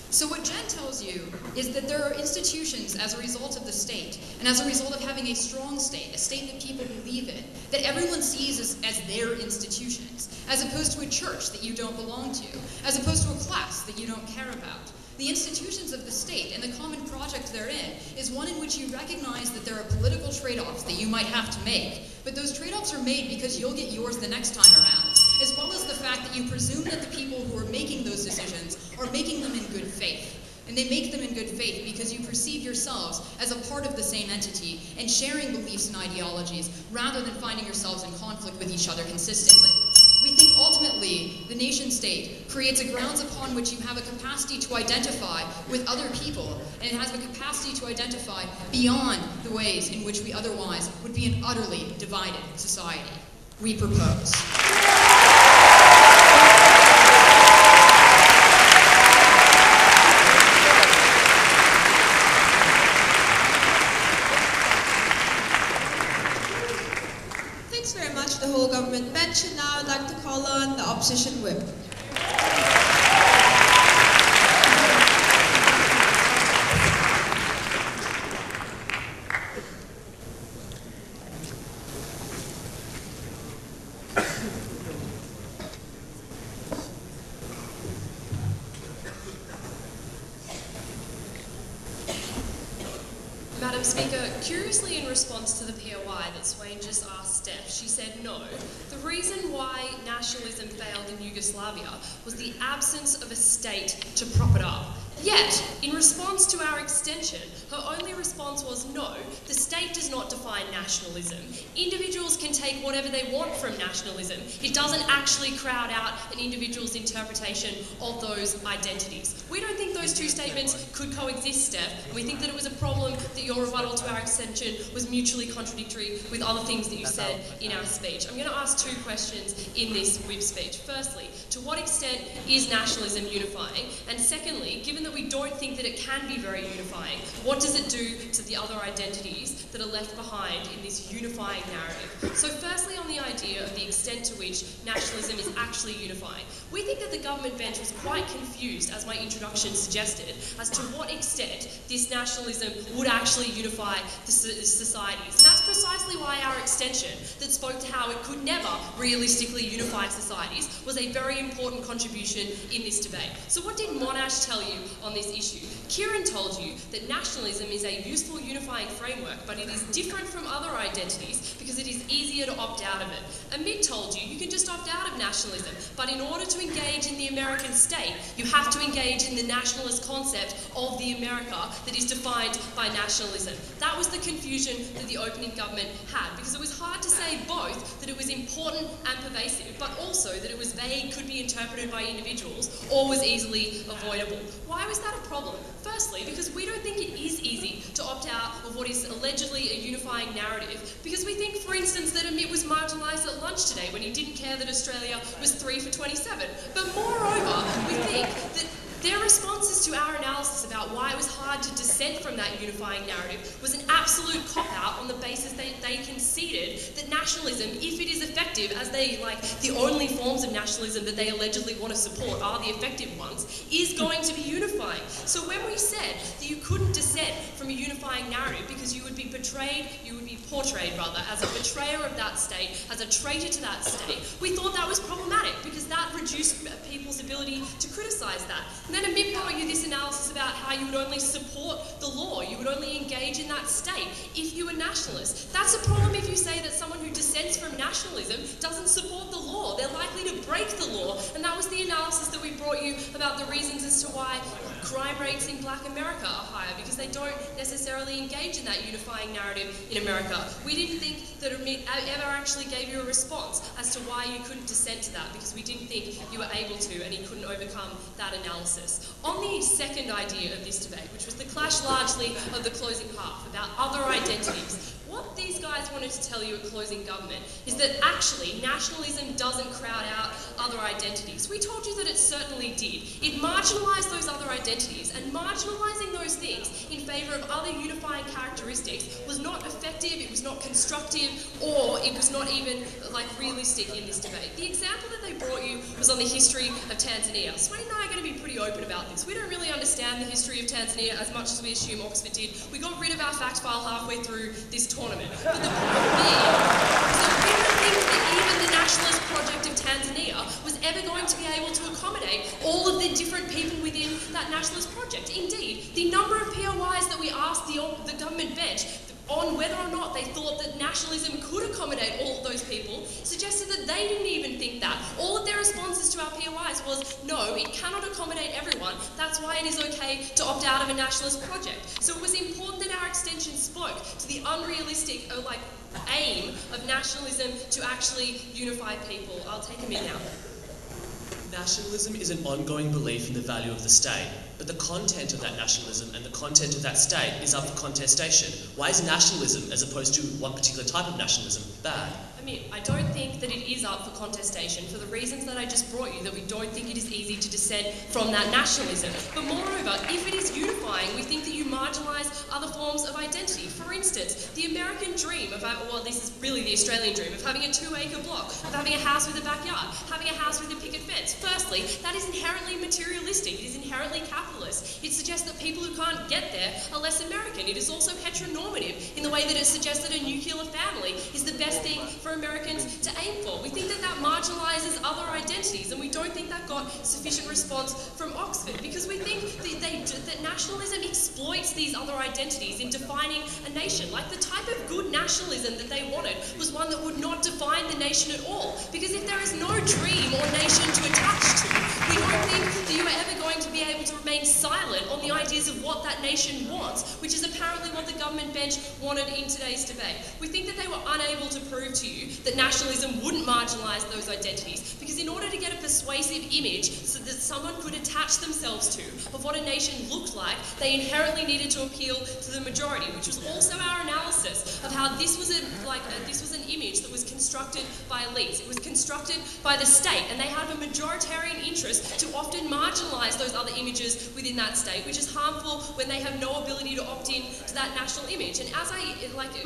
So what Jen tells you is that there are institutions as a result of the state, and as a result of having a strong state, a state that people believe in, that everyone sees as their institutions, as opposed to a church that you don't belong to, as opposed to a class that you don't care about. The institutions of the state and the common project therein is one in which you recognize that there are political trade-offs that you might have to make, but those trade-offs are made because you'll get yours the next time around, as well as the fact that you presume that the people who are making those decisions are making them in good faith. And they make them in good faith because you perceive yourselves as a part of the same entity and sharing beliefs and ideologies rather than finding yourselves in conflict with each other consistently. We think ultimately the nation state creates a grounds upon which you have a capacity to identify with other people, and it has the capacity to identify beyond the ways in which we otherwise would be an utterly divided society. We propose. Thanks very much, the whole government bench, and now I'd like to call on the opposition whip. Madam Speaker, curiously in response to the POI that Swain just asked Steph, she said no. The reason why nationalism failed in Yugoslavia was the absence of a state to prop it up. Yet, in response to our extension, her only response was no, the state does not define nationalism. Individuals can take whatever they want from nationalism. It doesn't actually crowd out an individual's interpretation of those identities. We don't think those two statements could coexist, Steph. We think that it was a problem that your rebuttal to our extension was mutually contradictory with other things that you said in our speech. I'm going to ask two questions in this whip speech. Firstly, to what extent is nationalism unifying? And secondly, given that we don't think that it can be very unifying, what does it do to the other identities that are left behind in this unifying narrative? So firstly, on the idea of the extent to which nationalism is actually unifying, we think that the government bench was quite confused, as my introduction suggested, as to what extent this nationalism would actually unify the societies. And that's precisely why our extension that spoke to how it could never realistically unify societies was a very important contribution in this debate. So what did Monash tell you on this issue? Kieran told you that nationalism is a useful unifying framework, but it is different from other identities because it is easier to opt out of it. Amit told you you can just opt out of nationalism, but in order to engage in the American state, you have to engage in the nationalist concept of the America that is defined by nationalism. That was the confusion that the opening government had, because it was hard to say both that it was important and pervasive, but also that it was vague, could be interpreted by individuals, or was easily avoidable. Why was that a problem? Firstly, because we don't think it is easy to opt out of what is allegedly a unifying narrative, because we think, for instance, that Amit was marginalised at lunch today when he didn't care that Australia was 3 for 27. But moreover, we think that their responses to our analysis about why it was hard to dissent from that unifying narrative was an absolute cop-out on the basis that they conceded that nationalism, if it is effective, as they, like, the only forms of nationalism that they allegedly want to support are the effective ones, is going to be unifying. So when we said that you couldn't dissent from a unifying narrative because you would be portrayed as a betrayer of that state, as a traitor to that state, we thought that was problematic because that reduced people's ability to criticise that. And then Amit brought you this analysis about how you would only support the law, you would only engage in that state if you were nationalist. That's a problem if you say that someone who dissents from nationalism doesn't support the law. They're likely to break the law, and that was the analysis that we brought you about the reasons as to why crime rates in Black America are higher, because they don't necessarily engage in that unifying narrative in America. We didn't think that Amit ever actually gave you a response as to why you couldn't dissent to that, because we didn't think you were able to, and he couldn't overcome that analysis. On the second idea of this debate, which was the clash largely of the closing half about other identities, what these guys want to wanted to tell you at closing government is that actually nationalism doesn't crowd out other identities. We told you that it certainly did. It marginalised those other identities, and marginalising those things in favour of other unifying characteristics was not effective, it was not constructive, or it was not even realistic in this debate. The example that they brought you was on the history of Tanzania. Swain and I are going to be pretty open about this. We don't really understand the history of Tanzania as much as we assume Oxford did. We got rid of our fact file halfway through this tournament. But the point being is that we don't think that even the nationalist project of Tanzania was ever going to be able to accommodate all of the different people within that nationalist project. Indeed, the number of POIs that we asked the government bench on whether or not they thought that nationalism could accommodate all of those people suggested that they didn't even think that. All of their responses to our POIs was, no, it cannot accommodate everyone. That's why it is okay to opt out of a nationalist project. So it was important that our extension spoke to the unrealistic aim of nationalism to actually unify people. I'll take a minute now. Nationalism is an ongoing belief in the value of the state, but the content of that nationalism and the content of that state is up for contestation. Why is nationalism, as opposed to one particular type of nationalism, bad? I don't think that it is up for contestation for the reasons that I just brought you, that we don't think it is easy to dissent from that nationalism. But moreover, if it is unifying, we think that you marginalise other forms of identity. For instance, the American dream of, this is really the Australian dream, of having a 2-acre block, of having a house with a backyard, having a house with a picket fence. Firstly, that is inherently materialistic. It is inherently capitalist. It suggests that people who can't get there are less American. It is also heteronormative in the way that it suggests that a nuclear family is the best thing for Americans to aim for. We think that that marginalises other identities, and we don't think that got sufficient response from Oxford, because we think that nationalism exploits these other identities in defining a nation. Like, the type of good nationalism that they wanted was one that would not define the nation at all, because if there is no dream or nation to attach to, we don't think that you are ever going to be able to remain silent on the ideas of what that nation wants, which is apparently what the government bench wanted in today's debate. We think that they were unable to prove to you that nationalism wouldn't marginalise those identities, because in order to get a persuasive image so that someone could attach themselves to of what a nation looked like, they inherently needed to appeal to the majority, which was also our analysis of how this was an image that was constructed by elites. It was constructed by the state, and they have a majoritarian interest to often marginalise those other images within that state, which is harmful when they have no ability to opt in to that national image. And as I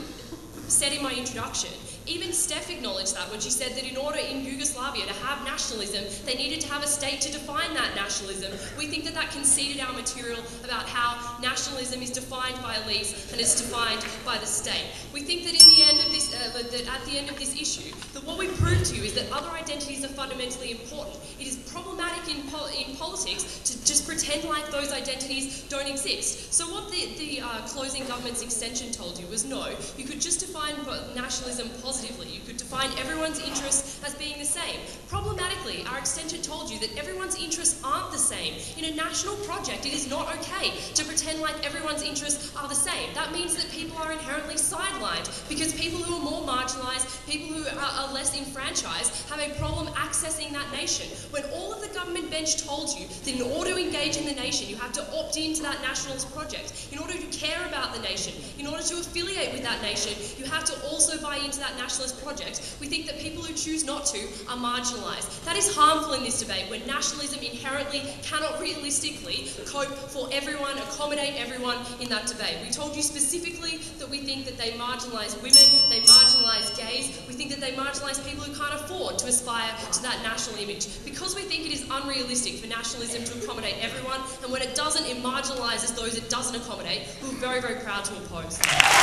said in my introduction, even Steph acknowledged that when she said that in order in Yugoslavia to have nationalism, they needed to have a state to define that nationalism. We think that that conceded our material about how nationalism is defined by elites and is defined by the state. We think that in the end of this, that at the end of this issue, that what we prove to you is that other identities are fundamentally important. It is problematic in politics to just pretend like those identities don't exist. So what the closing government's extension told you was no, you could just define nationalism positively. You could define everyone's interests as being the same. Problematically, our extension told you that everyone's interests aren't the same. In a national project, it is not okay to pretend like everyone's interests are the same. That means that people are inherently sidelined, because people who are more marginalised, people who are less enfranchised, have a problem accessing that nation. When all of the government bench told you that in order to engage in the nation, you have to opt into that nationalist project. In order to care about the nation, in order to affiliate with that nation, you have to also buy into that nationalist project. We think that people who choose not to are marginalised. That is harmful in this debate, when nationalism inherently cannot realistically cope for everyone, accommodate everyone in that debate. We told you specifically that we think that they marginalise women, they marginalise gays, we think that they marginalise people who can't afford to aspire to that national image. Because we think it is unrealistic for nationalism to accommodate everyone, and when it doesn't, it marginalises those it doesn't accommodate, we're very, very proud to oppose.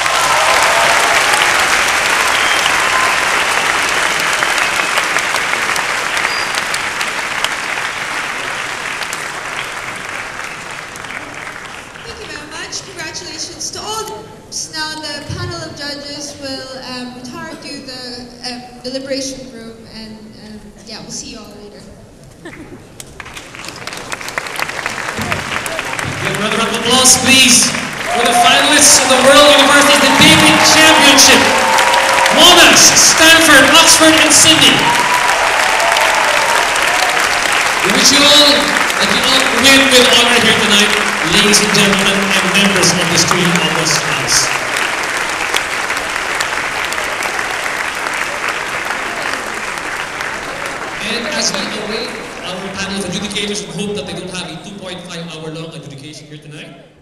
Congratulations to all. Now the panel of judges will retire to the deliberation room, and yeah, we'll see you all later. Give a round of applause, please, for the finalists of the World University Debating Championship. Monash, Stanford, Oxford, and Sydney. We wish you all that you all win with honor here tonight, ladies and gentlemen, and members of the student of this house. as we await our panel of adjudicators and hope that they don't have a 2.5 hour long adjudication here tonight.